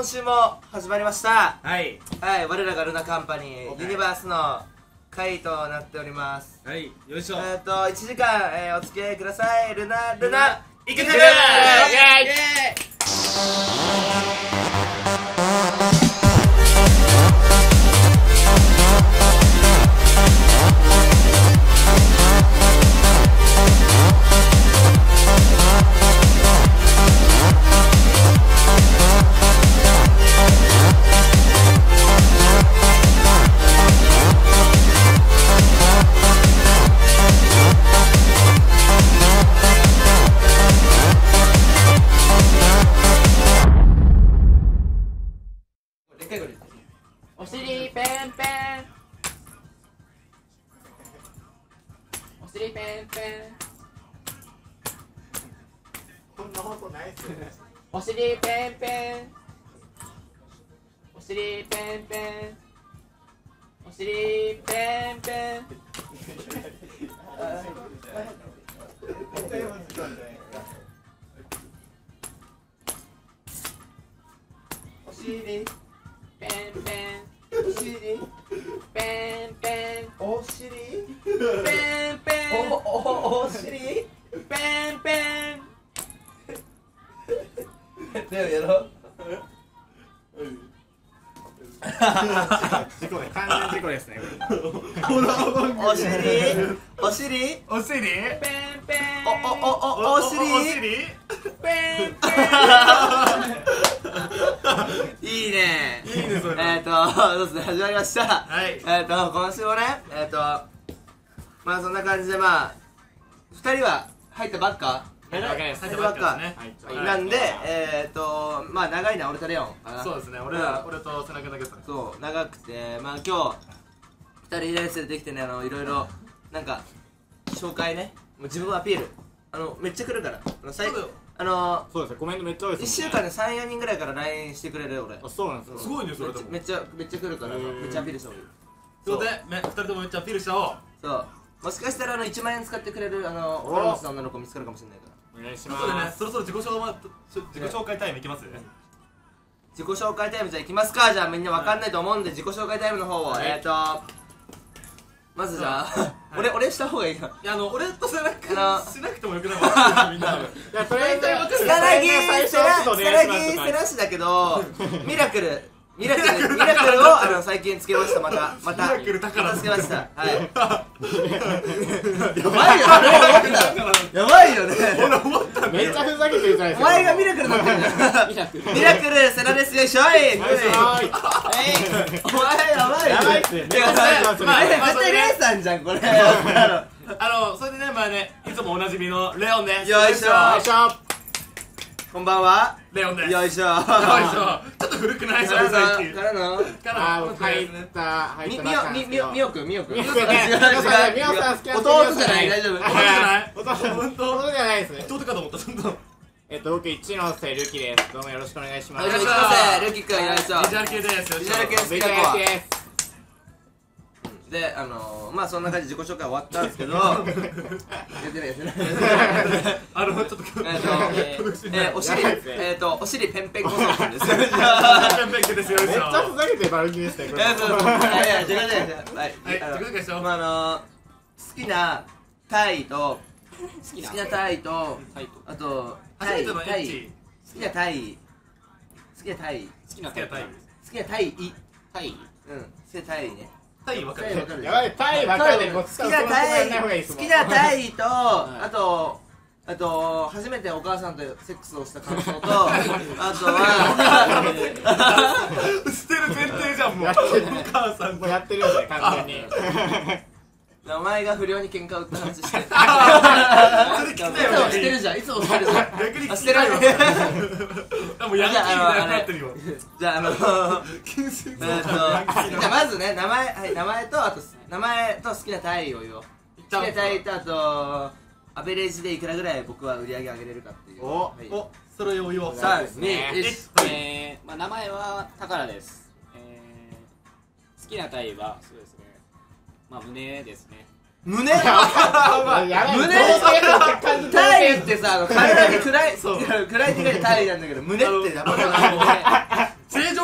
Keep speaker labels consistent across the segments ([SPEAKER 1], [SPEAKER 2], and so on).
[SPEAKER 1] 週も始まりました。
[SPEAKER 2] はい、
[SPEAKER 1] 我らがルナカンパニー、ユニバースの会となっております。
[SPEAKER 2] はい、よいしょ。
[SPEAKER 1] 1時間、お付き合いください。ルナ
[SPEAKER 2] いけてる。イエーイ。
[SPEAKER 3] お尻ペンペン、お尻ペンペン、
[SPEAKER 4] こんな放送ないっすよね。
[SPEAKER 3] お尻ペンペン、お尻ペンペン、お尻ペンペン。
[SPEAKER 1] お尻
[SPEAKER 3] ペンペン、
[SPEAKER 1] お尻
[SPEAKER 3] ペンペン、
[SPEAKER 1] お尻
[SPEAKER 3] ペンペン、
[SPEAKER 1] お尻
[SPEAKER 3] ペンペン。
[SPEAKER 1] 手をやろう。
[SPEAKER 4] 事故ね、完全事故ですね。
[SPEAKER 1] お尻お尻
[SPEAKER 2] お尻。
[SPEAKER 3] ペンペン、
[SPEAKER 1] お尻
[SPEAKER 3] ペンペン。いいね。
[SPEAKER 2] いいねそれ。
[SPEAKER 1] そうですね、始まりました。
[SPEAKER 2] はい。
[SPEAKER 1] 今週もね、まあそんな感じで、まあ2人は入ったばっか
[SPEAKER 2] 入った
[SPEAKER 1] ばっか
[SPEAKER 2] ね。
[SPEAKER 1] なんで、まあ長いのは俺とレオンかな。
[SPEAKER 2] そうですね。俺と背中だけさん。
[SPEAKER 1] そう長くて、まあ今日2人練習できてね、いろいろなんか紹介ね、もう自分アピールめっちゃ来るから、
[SPEAKER 2] そうだよ。
[SPEAKER 4] そうですね、コメントめっちゃ多い
[SPEAKER 1] 1
[SPEAKER 4] です
[SPEAKER 1] 週間で3、4人ぐらいから LINE してくれる俺。
[SPEAKER 4] あ、そうなんですよ。
[SPEAKER 2] すごいねそれでも。
[SPEAKER 1] めっちゃ来るから、めっちゃアピールした方がいい。
[SPEAKER 2] そうで、2人ともめっちゃアピールしたお。
[SPEAKER 1] そうもしかしたら1万円使ってくれる金持ちの女の子見つかるかもしれないから。
[SPEAKER 4] お願いし
[SPEAKER 2] ということでね、
[SPEAKER 4] ます。
[SPEAKER 2] そろそろ自己紹介タイムいきますね。
[SPEAKER 1] 自己紹介タイムじゃあ行きますか。じゃあみんなわかんないと思うんで自己紹介タイムの方を、まずじゃあ俺した方がいいか。
[SPEAKER 2] いや俺と背中しなくてもよくない？みんな。
[SPEAKER 4] いや、とりあえず
[SPEAKER 1] 草薙
[SPEAKER 4] 最初お願いします
[SPEAKER 1] セラシだけどミラクルを最近つけました。また
[SPEAKER 2] ミラクルだから
[SPEAKER 1] つけました。はい。やばいよね。
[SPEAKER 4] めっちゃふざけてるじゃないですか。
[SPEAKER 1] お前がミラクルだったんだよ。ミラクルセラですよいしょい。お前やばいよ。
[SPEAKER 4] やばいっすね。
[SPEAKER 1] 絶対レイさんじゃんこれ。
[SPEAKER 2] それでね、まあね、いつもおなじみのレオンです。
[SPEAKER 1] よいしょ。
[SPEAKER 4] よいしょ。
[SPEAKER 1] こんばんは。
[SPEAKER 2] レオンです。
[SPEAKER 1] よいしょ。
[SPEAKER 2] ちょっと古くない？
[SPEAKER 1] から
[SPEAKER 2] 最近。
[SPEAKER 1] の
[SPEAKER 4] 入った
[SPEAKER 1] みおくん
[SPEAKER 4] みおさん好き
[SPEAKER 1] 弟じゃない大丈夫。
[SPEAKER 2] 弟じゃない？
[SPEAKER 4] 弟じゃないですね。
[SPEAKER 2] 弟かと思った。ちょっと。
[SPEAKER 4] 僕一ノ瀬ルキです。どうもよろしくお願いします。
[SPEAKER 1] よろしくお願いします。ルキくんよいしょ。
[SPEAKER 2] ビジュアル系です。
[SPEAKER 1] ビジュアル系好き
[SPEAKER 4] めっちゃ
[SPEAKER 1] な子は
[SPEAKER 4] 好きです。
[SPEAKER 1] でまあそんな感じで自己紹介終わったんですけど言ってない
[SPEAKER 2] ちょっと
[SPEAKER 1] お尻ペンペンコソンです。
[SPEAKER 2] ペンペンですよ。
[SPEAKER 4] めっちゃふざけてる番組ですね。これ。
[SPEAKER 1] はい、自己紹介好きなタイと好きなタイとあと
[SPEAKER 2] 初めてのエッチ。
[SPEAKER 1] 好きなタイね。
[SPEAKER 2] タイわかる。
[SPEAKER 4] やばい、タイ分かるね。
[SPEAKER 1] 好きなタイとあと初めてお母さんとセックスをした感想とあとは
[SPEAKER 2] 捨てる前提じゃんもう。お母さん
[SPEAKER 4] もうやってるよね、完全に。
[SPEAKER 1] お前が不良に喧嘩売った話してる。
[SPEAKER 2] それ聞きたいよ。
[SPEAKER 1] してるじゃん、いつもしてるじゃん。
[SPEAKER 2] 逆に聞
[SPEAKER 1] してない。
[SPEAKER 2] もうヤンキーみたいになってるよ。
[SPEAKER 1] じゃあまずね、名前と好きなタイを言おう。好きなタイとあとアベレージでいくらぐらい僕は売り上げ上げれるかっていう。
[SPEAKER 2] お、それを言おう。
[SPEAKER 1] 3、2、1。
[SPEAKER 3] 名前はタカラです。好きなタイはそうですね。まあ胸ですね。
[SPEAKER 1] 胸？
[SPEAKER 4] やばい。
[SPEAKER 1] タイってさ、体に暗いって書いてタイなんだけど、胸ってやばくない？
[SPEAKER 2] 正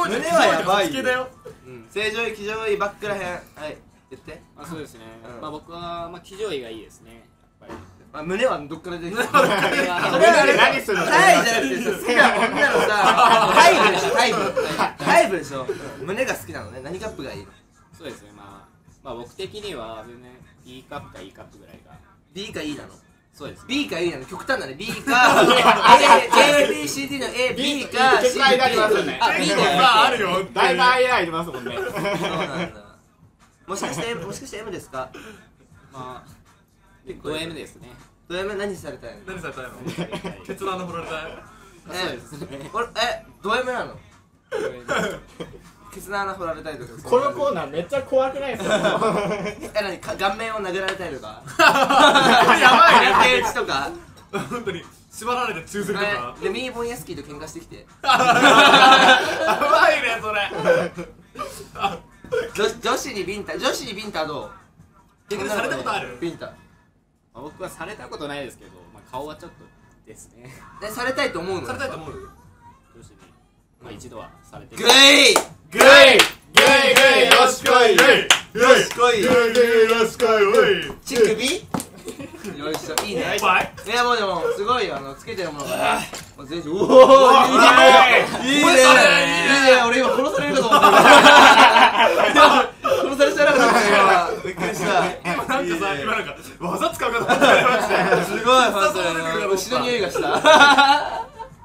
[SPEAKER 1] 胸はやばい
[SPEAKER 2] 好きだよ。
[SPEAKER 1] 正常位騎乗位バックらへんはい言って
[SPEAKER 4] そうですね、
[SPEAKER 1] うん
[SPEAKER 4] まあ僕は騎乗位がいいですね、やっぱり。
[SPEAKER 1] 胸はどっから出てきた
[SPEAKER 4] それは何するの？
[SPEAKER 1] タイじゃなくてさ好きな女のさタイプでしょタイプでしょ胸が好きなのね何カップがいいの
[SPEAKER 4] そうですね、まあ僕的には全然 B カップか E カップぐらいが。
[SPEAKER 1] B か E なの
[SPEAKER 4] そうです。
[SPEAKER 1] B か E なの極端だね B か ABCD の A、B か C
[SPEAKER 4] 結構間ありますよね。
[SPEAKER 1] あ B だよ
[SPEAKER 2] あるよ。
[SPEAKER 4] だいぶ間ありますもんね。
[SPEAKER 1] そうなんだもしかして M ですか
[SPEAKER 4] まあド M ですね。
[SPEAKER 1] ド M 何されたいの
[SPEAKER 2] 何されたいの？ケツの穴掘られたい？
[SPEAKER 4] そうですね。
[SPEAKER 1] ド M なのケツの穴掘られたいとか
[SPEAKER 4] このコーナーめっちゃ怖くないですか？
[SPEAKER 1] 何顔面を殴られたいとか
[SPEAKER 2] やばいね。
[SPEAKER 1] 平地とか
[SPEAKER 2] 本当に縛られて宙づりとか。
[SPEAKER 1] でミーボンヤスキーと喧嘩してきて
[SPEAKER 2] やばいねそれ。
[SPEAKER 1] 女子にビンタどう
[SPEAKER 2] 逆にされたことある？
[SPEAKER 1] ビンタ
[SPEAKER 4] 僕はされたことないですけど、まあ顔はちょっとですね。
[SPEAKER 1] されたいと思うの
[SPEAKER 2] されたいと思う？
[SPEAKER 4] 女子にまあ一度はされてる。
[SPEAKER 1] グイ
[SPEAKER 2] グイグイグイよしこい。
[SPEAKER 1] よし来い
[SPEAKER 2] グイグイよしこい。
[SPEAKER 1] 乳首よいしょいいね
[SPEAKER 2] やばい。
[SPEAKER 1] いやもうでもすごいよつけてるものがもう全身おおいいねいいね俺今殺されるかと思った殺されちゃうなかったびっくりした
[SPEAKER 2] 今なんかさ今なんか技使うかと思ってましたよ。
[SPEAKER 1] すごい本当に牛の匂いがした
[SPEAKER 2] じゃ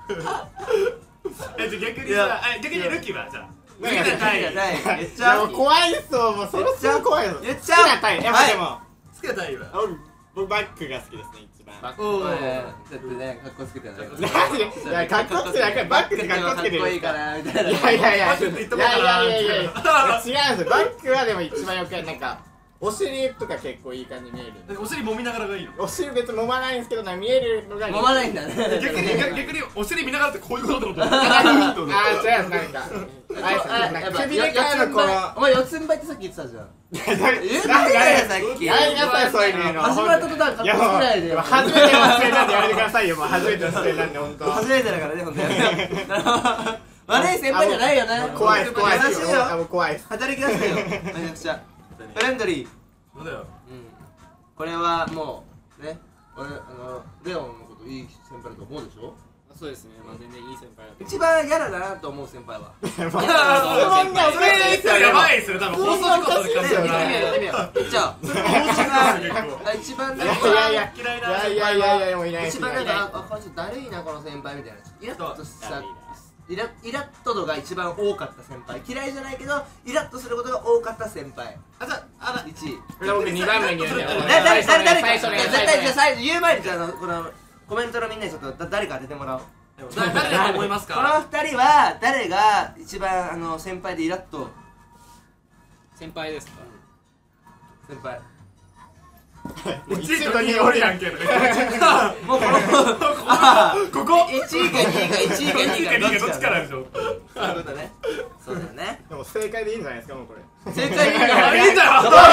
[SPEAKER 2] 逆にルッキーはじゃあ。好きなタイ。
[SPEAKER 1] 言っちゃう
[SPEAKER 4] 怖いっすよ、もうそろそろ怖いの。
[SPEAKER 1] 言っちゃう
[SPEAKER 4] 好きなタイプやっぱでも
[SPEAKER 2] 好きなタイは。
[SPEAKER 4] 僕バックが好きですね、一番。
[SPEAKER 2] おお。
[SPEAKER 1] だってねかっこつけてない
[SPEAKER 4] いや、かっこつけてない、バックってかっこつけてる。
[SPEAKER 1] かっこいいからみたいない
[SPEAKER 4] やいやいやいや、
[SPEAKER 2] バックって言っとこうかな
[SPEAKER 4] 違うんですよ。バックはでも一番よくなんかお尻とか結構いい感じに見えるんで。
[SPEAKER 2] お尻揉みながらがいいの？
[SPEAKER 4] お尻別に揉まないんですけど、見えるのが
[SPEAKER 1] 揉まないんだね
[SPEAKER 2] 逆にお尻見ながらってこういうことってこと？
[SPEAKER 4] あー、違うんです、なんか首でかいのこの
[SPEAKER 1] お前四つん這いってさっき言ってたじゃん言ってたよさっき
[SPEAKER 4] やりなさい、そういうの。
[SPEAKER 1] 始まった途端かっこつけないでよ
[SPEAKER 4] 初めての出演なんでやめてくださいよ、もう初めての出演なんで、ほんと。
[SPEAKER 1] 初めてだからねほんとに悪い先輩じゃないよね
[SPEAKER 4] 怖いです、怖いです。
[SPEAKER 1] 優しいよ
[SPEAKER 4] 怖いです。
[SPEAKER 1] 働きなさいよめちゃくちゃフレンドリー
[SPEAKER 2] そうだよ。
[SPEAKER 1] これはもうね俺レオンのこといい先輩だと思うでしょ
[SPEAKER 4] そうですね、まあ全然いい先輩だと。
[SPEAKER 1] 一番嫌だなと思う先輩は
[SPEAKER 2] それ言ったらやばいっすよ。多分放送事故とか
[SPEAKER 1] 言ってみよう言っちゃおう一番なんか
[SPEAKER 2] 嫌いな。
[SPEAKER 4] もういないです。
[SPEAKER 1] 一番なんかこれちょっとだるいなこの先輩みたいなイラッとしたイラッと度が一番多かった先輩嫌いじゃないけどイラッとすることが多かった先輩
[SPEAKER 2] あ、じゃあ
[SPEAKER 1] 1位
[SPEAKER 4] 僕2番目に言うんだよ。
[SPEAKER 1] 誰か
[SPEAKER 4] 最初
[SPEAKER 1] 絶対じゃあ最初言う前にじゃあこのコメントのみんなにちょっと誰か当ててもらおう
[SPEAKER 2] 誰だと思います
[SPEAKER 1] この
[SPEAKER 2] か？
[SPEAKER 1] 2人は誰が一番先輩でイラッと
[SPEAKER 4] 先輩ですか？
[SPEAKER 1] 先輩
[SPEAKER 2] 1位と2位おるやんけ。
[SPEAKER 1] もうこの
[SPEAKER 2] ここ
[SPEAKER 1] 1位か2位か1位か2位か
[SPEAKER 2] どっちからでしょ。
[SPEAKER 1] そういうことねそうだよね
[SPEAKER 4] でも正解でいいんじゃないですか、もうこれ。
[SPEAKER 1] 正解いいんだ
[SPEAKER 2] いいんだよ。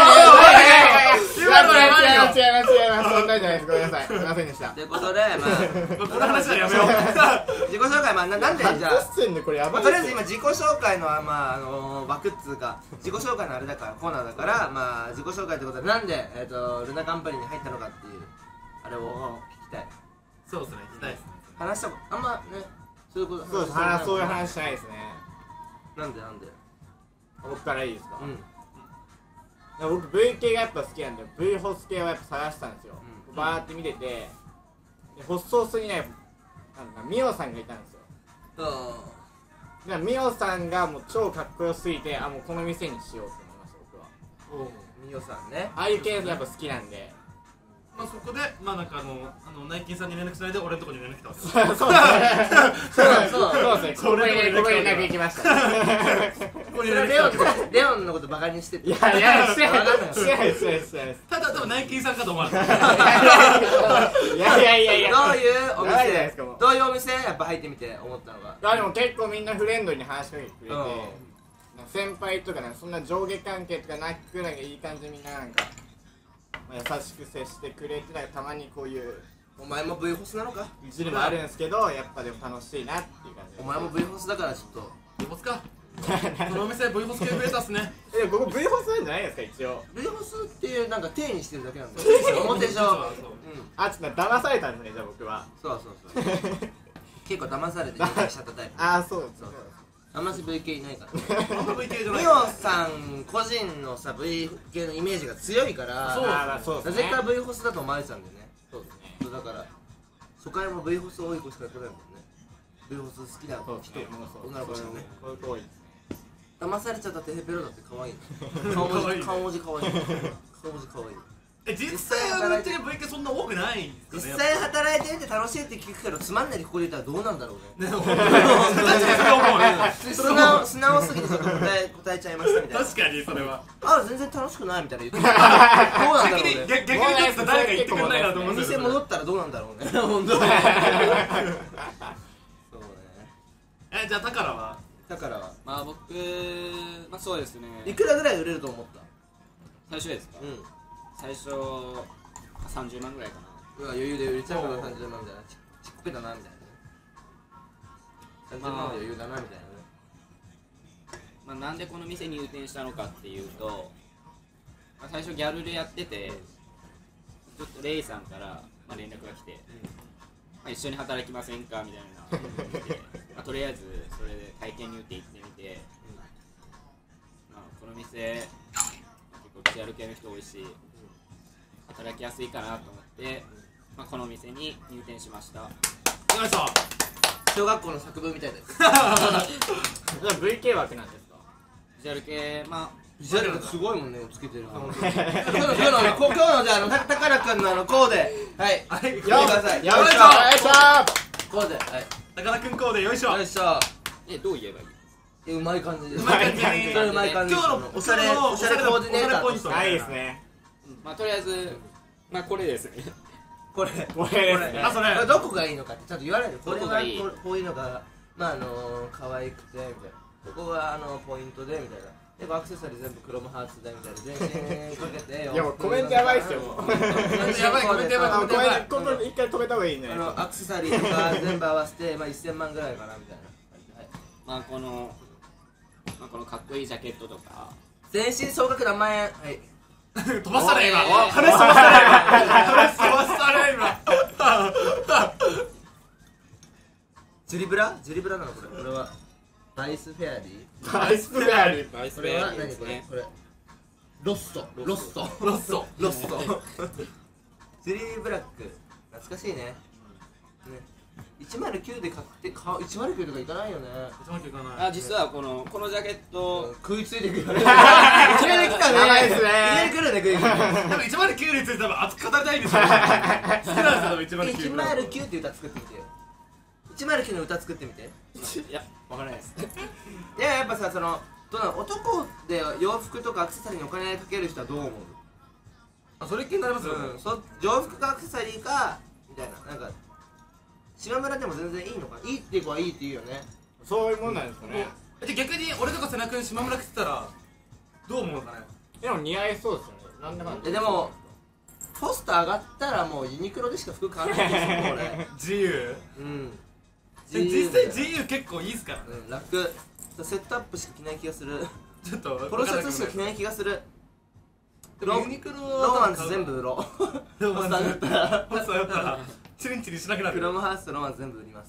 [SPEAKER 4] 違います、そんなんじゃないです。ごめんなさい、すいませんでした。
[SPEAKER 1] ということで
[SPEAKER 2] この話はやめよう。
[SPEAKER 1] 自己紹介なんでじゃあ
[SPEAKER 4] 初出演でこれやばい
[SPEAKER 1] とりあえず今自己紹介の枠っつうか自己紹介のあれだからコーナーだから自己紹介ってことでなんでルナカンパニーに入ったのかっていうあれを聞きたい
[SPEAKER 2] そうですね、聞きたいですね。
[SPEAKER 1] 話したことあんまねそういうこと
[SPEAKER 4] そうです、そういう話しないですね。
[SPEAKER 1] なんで
[SPEAKER 4] 僕からいいですか？
[SPEAKER 1] うん
[SPEAKER 4] 僕 V 系がやっぱ好きなんで V ホス系をやっぱ探したんですよ。バーって見ててでホスソースにねミオさんがいたんですよ。でミオさんがもう超かっこよすぎてもうこの店にしようと思いました僕は。
[SPEAKER 1] ミオさんね
[SPEAKER 4] ああいう系やっぱ好きなんで
[SPEAKER 2] まあそこでなんかナイキンさんに連絡しないで俺のとこに連絡来たわけです。
[SPEAKER 4] そうですね、ここに連絡行きました。
[SPEAKER 2] ここに連絡来たわけです。
[SPEAKER 1] レオンのことバカにしてて
[SPEAKER 4] いやしてないです
[SPEAKER 2] ただ多分ナイキンさんかと思われた。
[SPEAKER 4] いや
[SPEAKER 1] どういうお
[SPEAKER 4] ないじゃないです
[SPEAKER 1] 店
[SPEAKER 4] かもう
[SPEAKER 1] どういうお店やっぱ入ってみて思ったのが
[SPEAKER 4] でも結構みんなフレンドに話しかけてくれて先輩とかそんな上下関係とかなくなんかいい感じみんななんか優しく接してくれてたまにこういう
[SPEAKER 1] お前も V ホスなのか
[SPEAKER 4] いじりもあるんですけどやっぱでも楽しいなっていう感じで
[SPEAKER 1] お前も V ホスだからちょっと
[SPEAKER 2] どうすか？ このお店 V ホス系増えたっすね。
[SPEAKER 4] ここ V ホスなんじゃないですか一応。
[SPEAKER 1] V ホスっていうなんか体にしてるだけなんだよ表上。
[SPEAKER 4] あ、ちょっと騙されたんですねじゃあ僕は。
[SPEAKER 1] そう結構騙されて入会しちゃったタイプ。
[SPEAKER 4] あ、そうそう。
[SPEAKER 1] あんまし V 系いないから
[SPEAKER 2] あんま V 系じゃない。
[SPEAKER 1] ミオさん個人のさ V 系のイメージが強いから
[SPEAKER 2] そう
[SPEAKER 1] なぜか V ホスだと思われてたんだよね。
[SPEAKER 4] そうですね。
[SPEAKER 1] だから初回も V ホス多い子しか来ないもんね。 V ホス好きな人女の子しかね。
[SPEAKER 4] こういう子多いですね。
[SPEAKER 1] 騙されちゃったテヘペロだって可愛い顔文字可愛い顔文字可愛い。
[SPEAKER 2] 実際はぶっちゃけ V 系そんな多くないんですかね。
[SPEAKER 1] 実際働いてみて楽しいって聞くけどつまんないでここで言ったらどうなんだろうね。素直すぎてちょっと答えちゃいましたみたいな。
[SPEAKER 2] 確かにそれは
[SPEAKER 1] あ、全然楽しくないみたいな言ってた。どうなんだろうね。
[SPEAKER 2] 逆に言って誰か言ってくれないかなと思うんです
[SPEAKER 1] 店
[SPEAKER 2] よ。
[SPEAKER 1] 戻ったらどうなんだろうね。本当に。そうね。
[SPEAKER 2] じゃあ宝は
[SPEAKER 3] まあ僕、まあそうですね。
[SPEAKER 1] いくらぐらい売れると思った？
[SPEAKER 3] 最初ですか？最初30万ぐらいかな。
[SPEAKER 1] うわ、余裕で売れちゃうから30万みたいな。ちっこけだなみたいなね。30万は余裕だなみたいなね。
[SPEAKER 3] まあなんでこの店に入店したのかっていうと、まあ、最初ギャルでやってて、ちょっとレイさんからまあ連絡が来て、まあ、一緒に働きませんかみたいなのが来て、まあ、とりあえずそれで体験入店行ってみて、まあ、この店結構ギャル系の人多いし、働きやすいかなと思って、まあ、この店に入店しました。
[SPEAKER 2] よいしょ。
[SPEAKER 1] 小学校の作文みたいなやつ。
[SPEAKER 4] じゃあ VK 枠なんですか？
[SPEAKER 3] ビジュアル系、まあ
[SPEAKER 1] ビジュアルすごいもんね、つけてる。今日のじゃあ宝くんのコーデ、はい、ください。
[SPEAKER 4] よいしょ
[SPEAKER 1] コーデ、はい。
[SPEAKER 2] 宝くんコーデよいしょ。
[SPEAKER 1] よいしょ。
[SPEAKER 3] どう言えばいい？
[SPEAKER 1] うまい感じです。
[SPEAKER 2] うまい感じに。
[SPEAKER 1] うまい感じ。
[SPEAKER 2] 今日の
[SPEAKER 1] おしゃれコーディネーター
[SPEAKER 2] ポイント
[SPEAKER 4] ないですね。
[SPEAKER 3] まあとりあえず、まあこれですね。
[SPEAKER 1] これ
[SPEAKER 4] ですね。
[SPEAKER 2] あ、それ
[SPEAKER 1] どこがいいのかってちゃんと言わないで。これが
[SPEAKER 3] どこがいい
[SPEAKER 1] こういうのがまあ可愛くてみたいな。ここがポイントでみたいな。でアクセサリー全部クロムハーツでみたいな。全身かけて。
[SPEAKER 4] いやもうコメントやばいっすよ。
[SPEAKER 2] やばいコメントやばい
[SPEAKER 4] コメント一回止めた方がいいね。
[SPEAKER 1] アクセサリーとか全部合わせてまあ1000万ぐらいかなみたいな。
[SPEAKER 3] まあこのかっこいいジャケットとか。
[SPEAKER 1] 全身総額何万円。はい。
[SPEAKER 2] 飛ばしたね今。話飛ばしたね今。
[SPEAKER 1] ジュリブラなのこれはバイスフェアリー。
[SPEAKER 4] バイスフェアリー。
[SPEAKER 1] これは何これロストジュリーブラック懐かしいね。109で買って109とかいかないよね。
[SPEAKER 3] あ、実はこのジャケット
[SPEAKER 1] 食いついてくるよね。いきなり来たね。
[SPEAKER 4] やばいっすね。
[SPEAKER 1] いきなり来るね。
[SPEAKER 2] でも109について多分熱く語りたいんですよ。好きなんですよ
[SPEAKER 1] 109って歌作ってみてよ。109の歌作ってみて。
[SPEAKER 3] いや、わからないです。
[SPEAKER 1] いや、やっぱさ、どうなの、男で洋服とかアクセサリーにお金かける人はどう思う？
[SPEAKER 2] あ、それ気になりますよ。
[SPEAKER 1] 洋服かアクセサリーかみたいな。なんか島村でも全然いいのか。いいっていう子はいいって言うよね。
[SPEAKER 4] そういうもんなんですかね。
[SPEAKER 2] で逆に俺とか瀬名君島村着てたらどう思うのかね。
[SPEAKER 4] でも似合いそうですよね。なんだかんだ。
[SPEAKER 1] でもポスト上がったらもうユニクロでしか服買わないですよ俺。
[SPEAKER 2] 自由。実際自由結構いいっすから。
[SPEAKER 1] 楽。セットアップしか着ない気がする。
[SPEAKER 2] ちょっと
[SPEAKER 1] ポロシャツしか着ない気がする。
[SPEAKER 2] ユニクロ
[SPEAKER 1] ロマンス全部売ろう。
[SPEAKER 2] ロマンスだったらチリンチリしなくなる。
[SPEAKER 1] クロムハーツとロマンス全部売ります。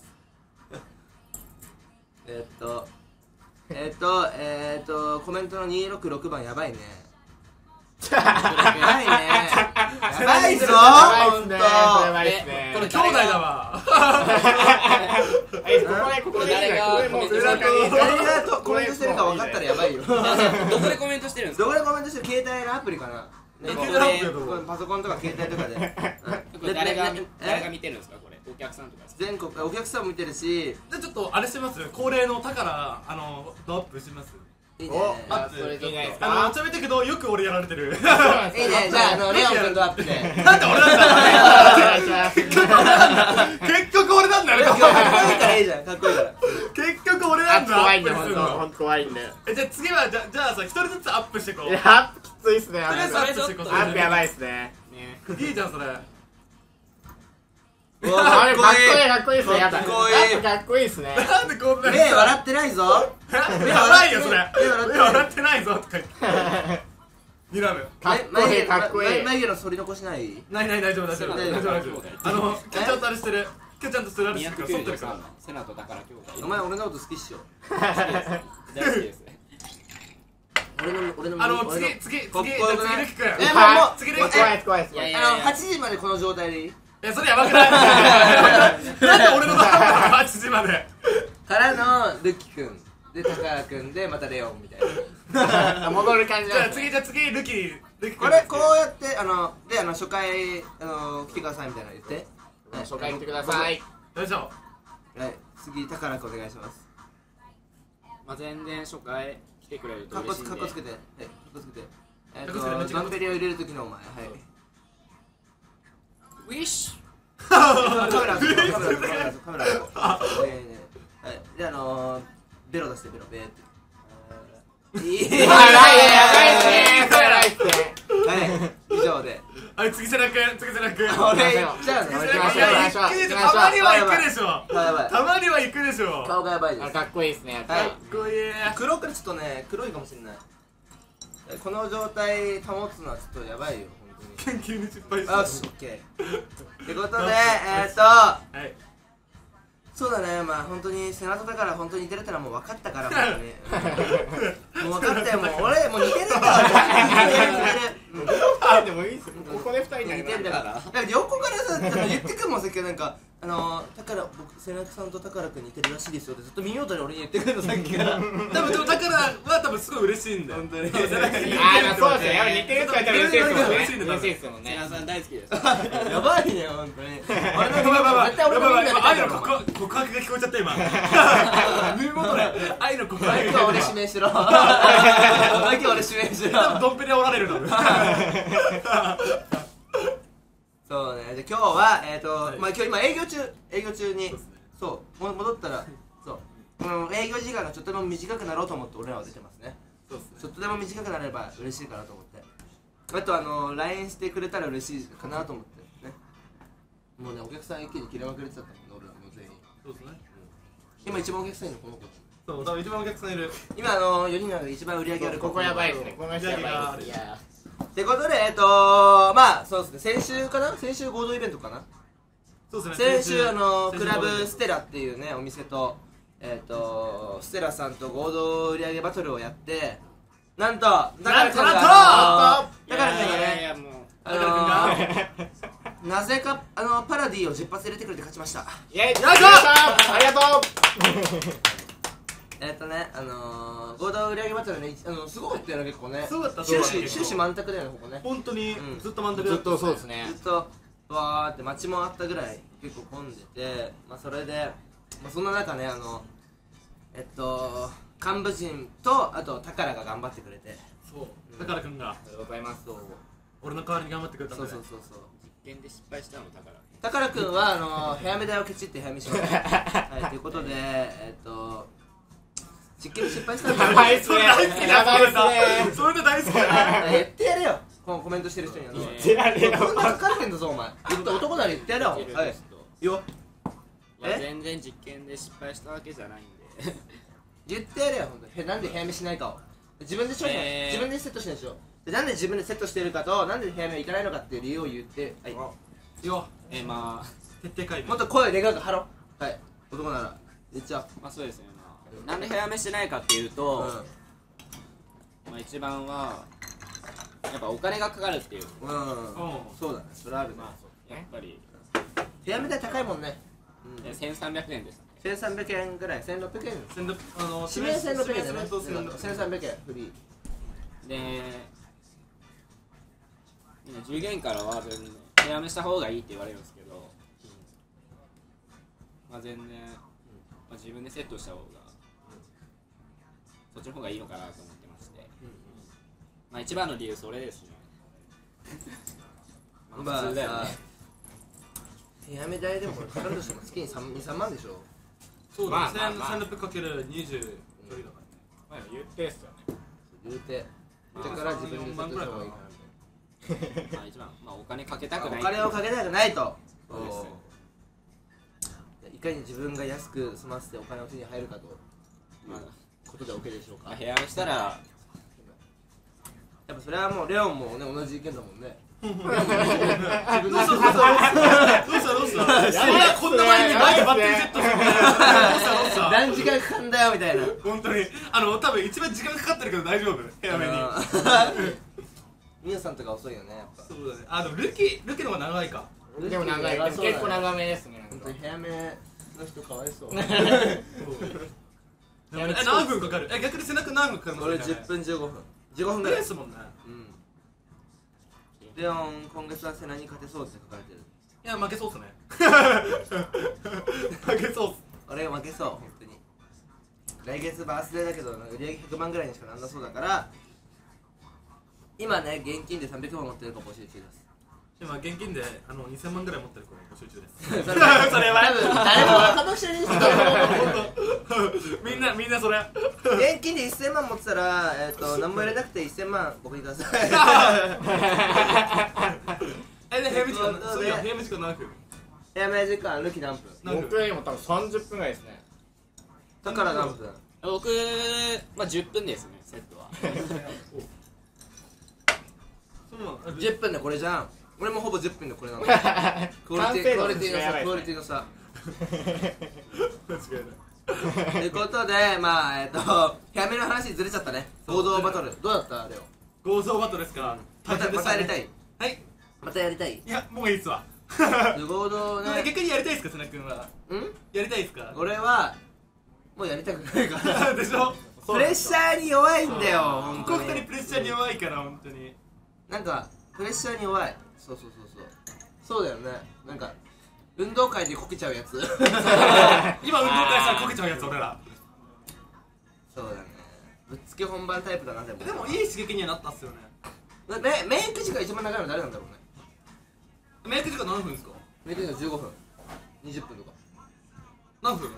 [SPEAKER 1] コメントの266番やばいね。やばいね。やばいぞ。
[SPEAKER 4] やばいっすね。
[SPEAKER 2] これ兄弟だわ。
[SPEAKER 4] ここで
[SPEAKER 3] 誰がコメント
[SPEAKER 1] してるか分かったらやばいよ。
[SPEAKER 3] どこでコメントしてるんですか？
[SPEAKER 1] どこでコメントしてる？携帯のアプリかな。パソコンとか携帯とかで。
[SPEAKER 3] これ誰が見てるんですか？これお客さんとか。
[SPEAKER 1] 全国お客さんも見てるし。
[SPEAKER 2] じゃあちょっとあれしてます。恒例の宝ドアップしてます。
[SPEAKER 1] いいね。
[SPEAKER 2] アップ
[SPEAKER 4] それいいないですか？
[SPEAKER 2] ちゃめたけどよく俺やられてる。
[SPEAKER 1] いいね。じゃあレオン君とアップで。
[SPEAKER 2] なんで俺なんだ。結局俺なんだよ。
[SPEAKER 1] かっこいいからいいじゃん。かっこいいから。
[SPEAKER 2] 結局俺なんだ。
[SPEAKER 4] 怖いんだよ。ほんと怖いんだよ。
[SPEAKER 2] じゃあ次はじゃあさ一人ずつアップしてこう。
[SPEAKER 4] いやアップきついっすね。ア
[SPEAKER 2] とりあえずアップしてこう。
[SPEAKER 4] ップやばいっすね。
[SPEAKER 2] いいじゃんそれ。
[SPEAKER 1] うわかっこいい
[SPEAKER 4] かっこいいっすね。やだ
[SPEAKER 1] かっこいい
[SPEAKER 4] やっぱかっこいいっすね。
[SPEAKER 2] なんでこんなに
[SPEAKER 1] 目笑ってないぞ
[SPEAKER 2] やばいよそれ
[SPEAKER 1] 目
[SPEAKER 2] 笑ってないぞとか言って睨む
[SPEAKER 4] かっこいいかっこいい。
[SPEAKER 1] 眉毛の反り残しない
[SPEAKER 2] ない大丈夫大丈夫大丈夫大丈夫今日ちゃんとあれしてる今日ちゃんとしてるあれしてるから反ってるから
[SPEAKER 3] 293のセナと宝兄弟
[SPEAKER 1] お前俺のこと好きっしょ
[SPEAKER 3] 大好きですね。
[SPEAKER 1] 俺の
[SPEAKER 2] 次
[SPEAKER 1] かっこよくない
[SPEAKER 2] ルキ君
[SPEAKER 1] もう
[SPEAKER 2] 次ルキ
[SPEAKER 4] 怖い怖いっす。
[SPEAKER 1] 8時までこの状態でいい
[SPEAKER 2] それやばくないなんで俺の8時まで
[SPEAKER 1] からのルキ君で宝君でまたレオンみたいな
[SPEAKER 4] 戻る感じなんですね。
[SPEAKER 2] じゃあ次ルキ君
[SPEAKER 1] これこうやってで初回来てくださいみたいなの言って
[SPEAKER 4] 初回来てください。
[SPEAKER 2] よいしょ
[SPEAKER 1] はい次宝君お願いします
[SPEAKER 3] まあ全然初回来てくれると
[SPEAKER 1] かっ
[SPEAKER 3] 嬉しいんで。
[SPEAKER 1] こつけてはいかっこつけて
[SPEAKER 2] かっこつけて
[SPEAKER 1] ドンペリを入れる時のお前はい
[SPEAKER 3] ウィッシ
[SPEAKER 1] カメラはいでベロ出してベロベーっていい
[SPEAKER 4] やばいっすね。それやばいっすね。
[SPEAKER 1] はい以上で
[SPEAKER 2] はい次セナ君
[SPEAKER 1] 俺じゃあね
[SPEAKER 4] 行きましょう行きましょう行きましょう。
[SPEAKER 2] たまには行くでしょ
[SPEAKER 1] やばい
[SPEAKER 2] たまには行くでしょ
[SPEAKER 1] 顔がやばいです
[SPEAKER 4] かっこいいっすね。やっぱ
[SPEAKER 1] はい
[SPEAKER 2] かっこいい
[SPEAKER 1] 黒くちょっとね黒いかもしれないこの状態保つのはちょっとやばいよ本
[SPEAKER 2] 研究に失敗し
[SPEAKER 1] 当によしオッケーってことで
[SPEAKER 2] はい
[SPEAKER 1] そうだねまあ本当に背中だから本当に似てるってのはもう分かったから本当にもう分かったよもう俺もう似てるんだ似てる
[SPEAKER 4] あでもいいっす。ここで2人になり
[SPEAKER 1] 似てんだから
[SPEAKER 4] ます。
[SPEAKER 1] だから横からさ言ってくんもんさっきなんか僕背中さんと宝くん似てるらしいですよってずっと耳元で俺に言ってくるのさっきから
[SPEAKER 2] 多分でもだからは多分すごい嬉しいんだよ
[SPEAKER 1] 本当に
[SPEAKER 2] 多分背中に似てる
[SPEAKER 4] あそうですね。やっぱ似てるって言われたら嬉しいっすもんね。
[SPEAKER 2] 嬉しいんだ
[SPEAKER 4] 嬉しいっすもんね。
[SPEAKER 3] セナさん大好きです。
[SPEAKER 1] やばいね本当に俺の
[SPEAKER 2] やばいやばい
[SPEAKER 1] 絶対俺の耳元で
[SPEAKER 2] 愛の告白が聞こえちゃった今耳元で愛の告白
[SPEAKER 1] 今日は俺指名しろ今日は俺指名しろ
[SPEAKER 2] 多分ドンペリはおられるの
[SPEAKER 1] そうね、じゃあ今日はまあ今日営業中にそう戻ったらそう営業時間がちょっとでも短くなろうと思って俺らは出てますね
[SPEAKER 2] そうっすね
[SPEAKER 1] ちょっとでも短くなれば嬉しいかなと思ってあとLINE してくれたら嬉しいかなと思ってねもうねお客さん一気に切れまくれてたもんね俺らも全員
[SPEAKER 2] そうですね
[SPEAKER 1] 今一番お客さんいるのこの子
[SPEAKER 2] そう多分一番お客さんいる
[SPEAKER 1] 今4人の中で一番売り上げある子
[SPEAKER 4] ここやばいっすね。この人やばいっす。いや
[SPEAKER 1] ってことでまあそうですね先週合同イベントかな
[SPEAKER 2] そうですね
[SPEAKER 1] 先週クラブステラっていうねお店とステラさんと合同売り上げバトルをやってなんと宝くんがね
[SPEAKER 3] もう
[SPEAKER 1] なぜかパラディを10発入れてくれて勝ちました
[SPEAKER 4] イエイ。よいしょ。ありがとう。
[SPEAKER 1] 合同売り上げバトルねすごかったよね結構ね
[SPEAKER 2] すごかった
[SPEAKER 1] 終始満卓だよねここね
[SPEAKER 2] 本当にずっと満足
[SPEAKER 4] ずっとそうですね。
[SPEAKER 1] ずっとわーって街もあったぐらい結構混んでてまあそれでそんな中ね幹部陣とあと宝が頑張ってくれて
[SPEAKER 2] そう宝くんが
[SPEAKER 4] ありがとうございます。
[SPEAKER 2] 俺の代わりに頑張ってくれたん
[SPEAKER 1] そう
[SPEAKER 2] で
[SPEAKER 1] そうそうそう
[SPEAKER 3] 実験で失敗したのだから
[SPEAKER 1] 宝くんは早めだよケチって早めしましたはいということで実験失敗したんだ
[SPEAKER 4] やばいっすね。やばいっすね。
[SPEAKER 2] それで大好きだ
[SPEAKER 1] 言ってやれよこのコメントしてる人には
[SPEAKER 3] 言
[SPEAKER 4] ってやれよ
[SPEAKER 1] こんなかかってんだぞお前男なら言ってやれよはいよ
[SPEAKER 3] いや全然実験で失敗したわけじゃないんで
[SPEAKER 1] 言ってやれよ本当になんで早めしないかを自分で自分でセットしてるでしょでなんで自分でセットしてるかとなんで早めはいかないのかっていう理由を言ってはい
[SPEAKER 2] よ
[SPEAKER 3] まあ
[SPEAKER 2] 徹底会議
[SPEAKER 1] もっと声でかく張ろうはい男なら言っちゃう
[SPEAKER 3] まあそうですねなんで早めしてないかっていうと、まあ一番はやっぱお金がかかるっていう
[SPEAKER 1] そうだねそれあるね
[SPEAKER 3] やっぱり
[SPEAKER 1] 早め代高いもんね
[SPEAKER 3] 1300円です
[SPEAKER 1] 1300円ぐらい1600円
[SPEAKER 2] 指
[SPEAKER 1] 指名1600円だね1300円フリー
[SPEAKER 3] でみんな従業員からは全然早めした方がいいって言われるんですけど、まあ全然、自分でセットした方がそっちの方がいいのかなと思ってまして、まあ一番の理由それですね。まあ普通だよね。
[SPEAKER 1] 早め代でもかかるとしても月に2、3万でしょ。
[SPEAKER 2] そうだね、1600×20 ちょいだからね。
[SPEAKER 4] まあ言ってっすよね。
[SPEAKER 1] 言うてだから自分でセットした方がいいかな
[SPEAKER 3] まあ一番、まあお金かけたくない。
[SPEAKER 1] お金をかけたくないと。
[SPEAKER 3] そうです。
[SPEAKER 1] かに自分が安く済ませてお金を手に入るかという
[SPEAKER 3] まあ
[SPEAKER 1] ことで OK でしょうか。
[SPEAKER 3] 部屋をしたら
[SPEAKER 1] やっぱそれはもうレオンもね同じ意見だもんね。
[SPEAKER 2] どうしたこんな前にバッテリーセットするんだよ。どうした
[SPEAKER 1] 何時間かかんだよみたいな。
[SPEAKER 2] 本当に多分一番時間かかってるけど大丈夫早めに。
[SPEAKER 1] ミオさんとか遅いよねやっぱ。
[SPEAKER 2] そうだね。でもルキの方が長いか。
[SPEAKER 4] でも長い、結構長めですね。
[SPEAKER 1] 本当に早めの人かわいそう。
[SPEAKER 2] 何分かかる？逆に背中何分かかるの？
[SPEAKER 1] 俺10分15分ぐらい
[SPEAKER 2] ですもんね。
[SPEAKER 1] レオン今月はセナに勝てそうって書かれてる。
[SPEAKER 2] いや負けそうっすね。負けそうっす。
[SPEAKER 1] 俺負けそう本当に。来月バースデーだけど売り上げ100万ぐらいにしかなんだそうだから、今ね現金で300万持ってる子募集中です。
[SPEAKER 2] 今現金で2000万ぐらい持ってる子募集中です。
[SPEAKER 1] それは多分誰も分かもしれないですけど
[SPEAKER 2] みんなそれ
[SPEAKER 1] 現金で1000万持ってたら何も入れなくて1000万僕にください。
[SPEAKER 2] で早め時間そういや早め時間何分？
[SPEAKER 1] 早め時間ルキ何分？
[SPEAKER 4] 僕よりも多分30分ぐらいですね。
[SPEAKER 1] だから何分？
[SPEAKER 3] 僕10分ですねセットは。
[SPEAKER 1] 10分でこれじゃん。俺もほぼ10分でこれなの。クオリ
[SPEAKER 4] 完成度
[SPEAKER 1] ティの差。
[SPEAKER 2] 間違いない。
[SPEAKER 1] ということで早めの話ずれちゃったね。合同バトルどうだったレオ？
[SPEAKER 2] 合同バトルですか？
[SPEAKER 1] またやりたい？
[SPEAKER 2] はい。
[SPEAKER 1] またやりたい？
[SPEAKER 2] いやもういいっすわ。
[SPEAKER 1] 合同ね。
[SPEAKER 2] 逆にやりたいっすか瀬名君は？やりたいっすか？
[SPEAKER 1] 俺はもうやりたくないから。
[SPEAKER 2] でしょ？
[SPEAKER 1] プレッシャーに弱いんだよ。
[SPEAKER 2] ここ2人プレッシャーに弱いから本当に。
[SPEAKER 1] なんかプレッシャーに弱い。そうだよね。なんか運動会でこけちゃうやつ。
[SPEAKER 2] 今運動会したらこけちゃうやつ俺ら。
[SPEAKER 1] そうだね。ぶっつけ本番タイプだな。で
[SPEAKER 2] もいい刺激にはなったっすよね。
[SPEAKER 1] メイク時間一番長いの誰なんだろうね。
[SPEAKER 2] メイク時間何分ですか？
[SPEAKER 1] メイク時間15分20分とか。
[SPEAKER 2] 何分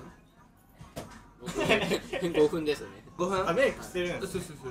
[SPEAKER 3] ？5分ですね。
[SPEAKER 1] 5分？
[SPEAKER 4] メイクしてるんです。
[SPEAKER 2] そうだって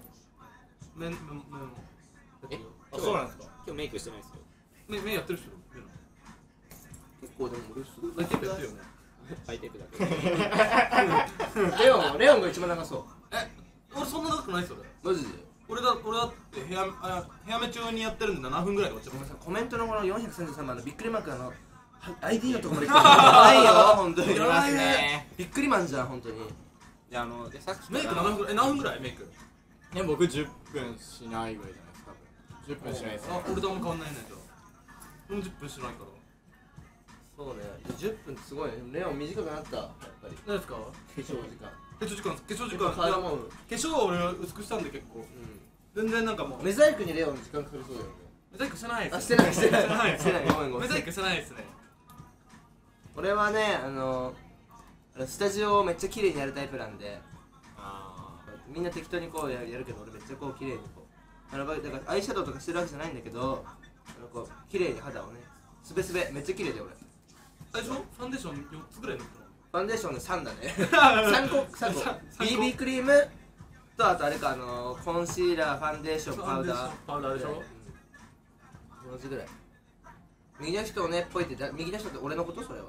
[SPEAKER 4] そうなんですか？
[SPEAKER 3] 今日メイクしてないですよ。
[SPEAKER 2] 目やってる人？
[SPEAKER 1] 結構でも俺すごい
[SPEAKER 2] テープやってるよね。
[SPEAKER 3] ハイテープだけ。
[SPEAKER 1] レオンが一番長そう。
[SPEAKER 2] 俺そんな長くないっすよ。
[SPEAKER 1] マジで？
[SPEAKER 2] 俺だって部屋目中にやってるんで7分ぐらいで終わっちゃう。
[SPEAKER 1] コメントのこの433番のびっくりマークID のところまで来てないよ本当に。びっくりマンじゃん本当に。
[SPEAKER 3] でさっき
[SPEAKER 2] メイク7分何分ぐらいメイク？
[SPEAKER 4] 僕10分しないぐらいじゃないですか。10分しないですね。
[SPEAKER 2] 俺とあんま変わんないねじゃあ。40分しないから。
[SPEAKER 1] そうね。10分ってすごいね。レオン短くなったやっぱり。
[SPEAKER 2] 何ですか？
[SPEAKER 1] 化粧時間。
[SPEAKER 2] 化粧時間
[SPEAKER 1] 化
[SPEAKER 2] 粧は俺薄くしたんで結構。全然なんかもう。
[SPEAKER 1] メザイクにレオン時間かかりそうだよね。
[SPEAKER 2] メザイクしてないです。
[SPEAKER 1] あ、してない
[SPEAKER 2] してない
[SPEAKER 1] ごめん
[SPEAKER 2] メザイクしてないですね。
[SPEAKER 1] 俺はねスタジオをめっちゃ綺麗にやるタイプなんで、みんな適当にこうやるけど俺めっちゃこう綺麗にこうだからアイシャドウとかしてるわけじゃないんだけどこう綺麗に肌をねすべすべめっちゃ綺麗で俺。
[SPEAKER 2] あれでしょ？ファンデーション4つぐらい塗ったの？
[SPEAKER 1] ファンデーションで3だね。3個 BB クリームとあとあれかコンシーラーファンデーションパウダー
[SPEAKER 2] でしょ？
[SPEAKER 1] 同じぐらい。右の人をねっぽいって右の人って俺のこと？それは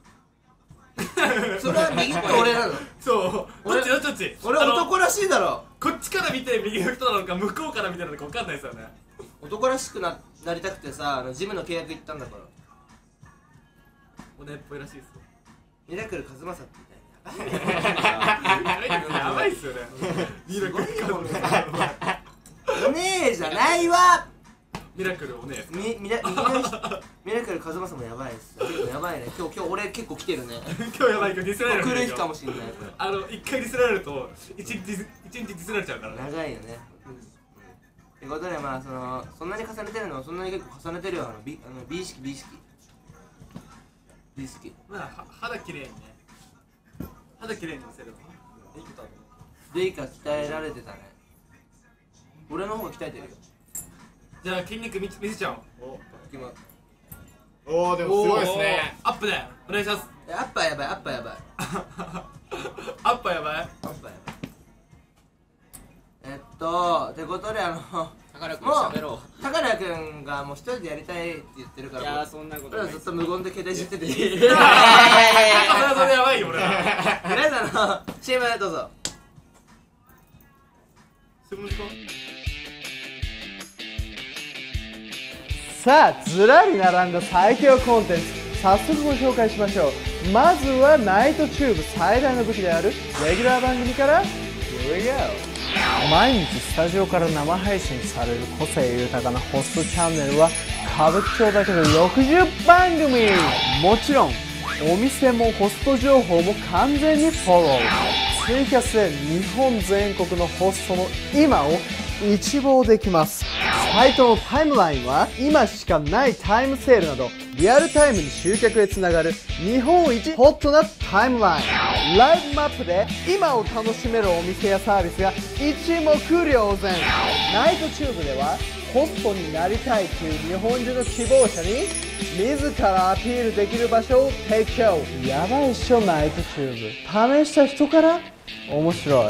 [SPEAKER 1] それは右って俺なの？
[SPEAKER 2] そうどっち
[SPEAKER 1] 俺男らしいだろ。
[SPEAKER 2] こっちから見て右の人なのか向こうから見てるのか分かんないですよね。
[SPEAKER 1] 男らしく なりたくてさジムの契約行ったんだから。
[SPEAKER 2] おねっぽいらしいっすよ。
[SPEAKER 1] ミラクルカズマサってみたい
[SPEAKER 2] なやばいっすよね。ミラクルカズマサ
[SPEAKER 1] おねえじゃないわ。
[SPEAKER 2] ミラクルおねえ
[SPEAKER 1] ミラクルカズマサもやばいっすよ。やばいね。今日俺結構来てるね。
[SPEAKER 2] 今日やばい。今日ディスられる。
[SPEAKER 1] 来る日かもしんない。
[SPEAKER 2] 一回ディスられると一日ディスられちゃうからね。
[SPEAKER 1] 長いよね。ってことでそんなに重ねてるのはそんなに結構重ねてるよ。美意識
[SPEAKER 2] まあ肌綺麗にね。肌綺麗に見せるのいいことある。
[SPEAKER 1] デイカ鍛えられてたね。俺の方が鍛えてるよ。
[SPEAKER 2] じゃあ筋肉見せちゃおう。
[SPEAKER 4] おーでもすごいですね。
[SPEAKER 2] アップでお願いします。
[SPEAKER 1] アッパーやばい。
[SPEAKER 2] アッパーやばい。
[SPEAKER 1] ってことで
[SPEAKER 3] 高宝くん喋ろう。
[SPEAKER 1] 宝くんがもう一人でやりたいって言ってるから、
[SPEAKER 3] いやーそんなことない。
[SPEAKER 1] 俺はずっと無言で携帯いじってていい。
[SPEAKER 2] それはそれやばいよ俺ら。
[SPEAKER 1] とりあえずCM どうぞ。
[SPEAKER 5] さあずらり並んだ最強コンテンツ、早速ご紹介しましょう。まずはナイトチューブ最大の武器であるレギュラー番組から Here we go。 毎日スタジオから生配信される個性豊かなホストチャンネルは歌舞伎町だけで60番組。もちろんお店もホスト情報も完全にフォロー。ツイキャスで日本全国のホストの今を一望できます。サイトのタイムラインは今しかないタイムセールなどリアルタイムに集客へつながる日本一ホットなタイムライン。ライブマップで今を楽しめるお店やサービスが一目瞭然。ナイトチューブではホストになりたいという日本中の希望者に自らアピールできる場所を提供。やばいっしょナイトチューブ。試した人から面白い。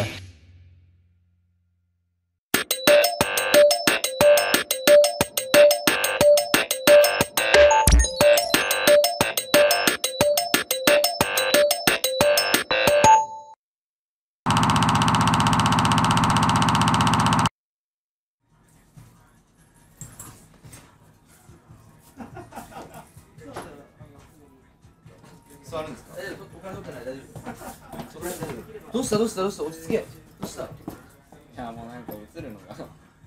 [SPEAKER 2] 座るんですか？
[SPEAKER 1] どうしたどうしたどうした、落ち着け。どうした？
[SPEAKER 3] いやもうなんか映るのが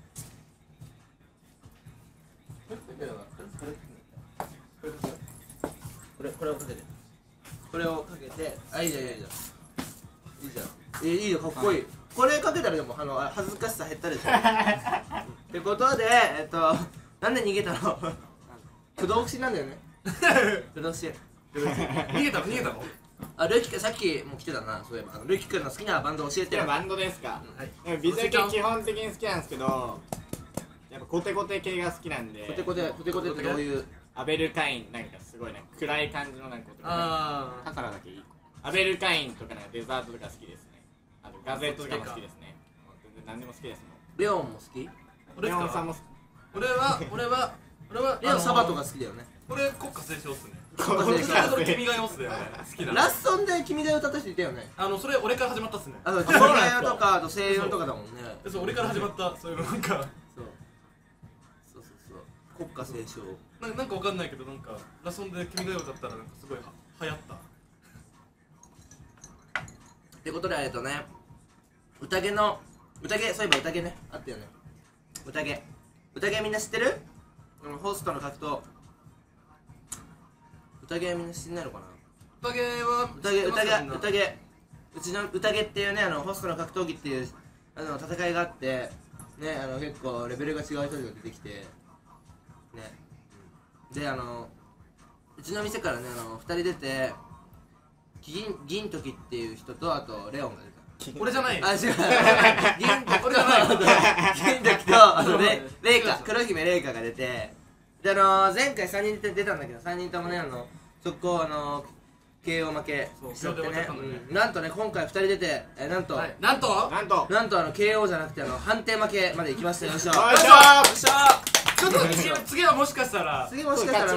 [SPEAKER 1] これをかけて、これをかけて、あ、いいじゃんいいじゃんいいじゃん、いいよ、かっこいい。これかけたらでも恥ずかしさ減ったでしょ。ってことでなんで逃げたの？不動不審なんだよね。不動不審。
[SPEAKER 2] 逃げたの？
[SPEAKER 1] あ、ルイキ君さっきも来てたな、そういえば。ルイキ君の好きなバンド教えてよ。
[SPEAKER 4] バンドですか？
[SPEAKER 1] はい。
[SPEAKER 4] ビジュ系基本的に好きなんですけど、やっぱコテコテ系が好きなんで、
[SPEAKER 1] コテコテってどういう？
[SPEAKER 4] アベルカインなんかすごいなんか暗い感じのなんかコテコテ。
[SPEAKER 1] あ
[SPEAKER 3] 宝だけいい。
[SPEAKER 4] アベルカインとかなんかデザートとか好きですね。あとガゼットとかも好きですね。全然何でも好きですもん。
[SPEAKER 1] レオンも好き？
[SPEAKER 4] レオンさんも好き。
[SPEAKER 2] 俺は
[SPEAKER 1] レオンサバとか好きだよね。
[SPEAKER 2] 俺国歌斉唱っすね。
[SPEAKER 1] 国歌斉唱。
[SPEAKER 2] 君が代っすよね。好きだ。
[SPEAKER 1] ラッソンで君が歌った人いたよね。
[SPEAKER 2] それ俺から始まったっすね。
[SPEAKER 1] あと君が代とかあと声優とかだもんね。
[SPEAKER 2] そう俺から始まったそういうのなんか
[SPEAKER 1] そう国歌斉唱。
[SPEAKER 2] なんかわかんないけどなんかラソンで君が代歌ったらなんかすごい流行った。
[SPEAKER 1] ってことで宴そういえば宴ね、あったよね。宴みんな知ってる？ホストの格闘。宴みんな知ってないのかな？
[SPEAKER 2] 宴は
[SPEAKER 1] 宴うちの宴っていうね、ホストの格闘技っていう戦いがあってね、結構レベルが違う人が出てきてね、でうちの店からね2人出て、銀時っていう人とあとレオンが出た。
[SPEAKER 2] 俺じゃないよ。
[SPEAKER 1] あ、違う。銀時とレイカ、黒姫レイカが出て、で前回3人出たんだけど、3人ともね速攻KO 負けしちゃってね。なんとね今回2人出てなんと KO じゃなくて判定負けまで行きましたよ。よいしょ。
[SPEAKER 2] ちょっと次はもしかしたら
[SPEAKER 1] もう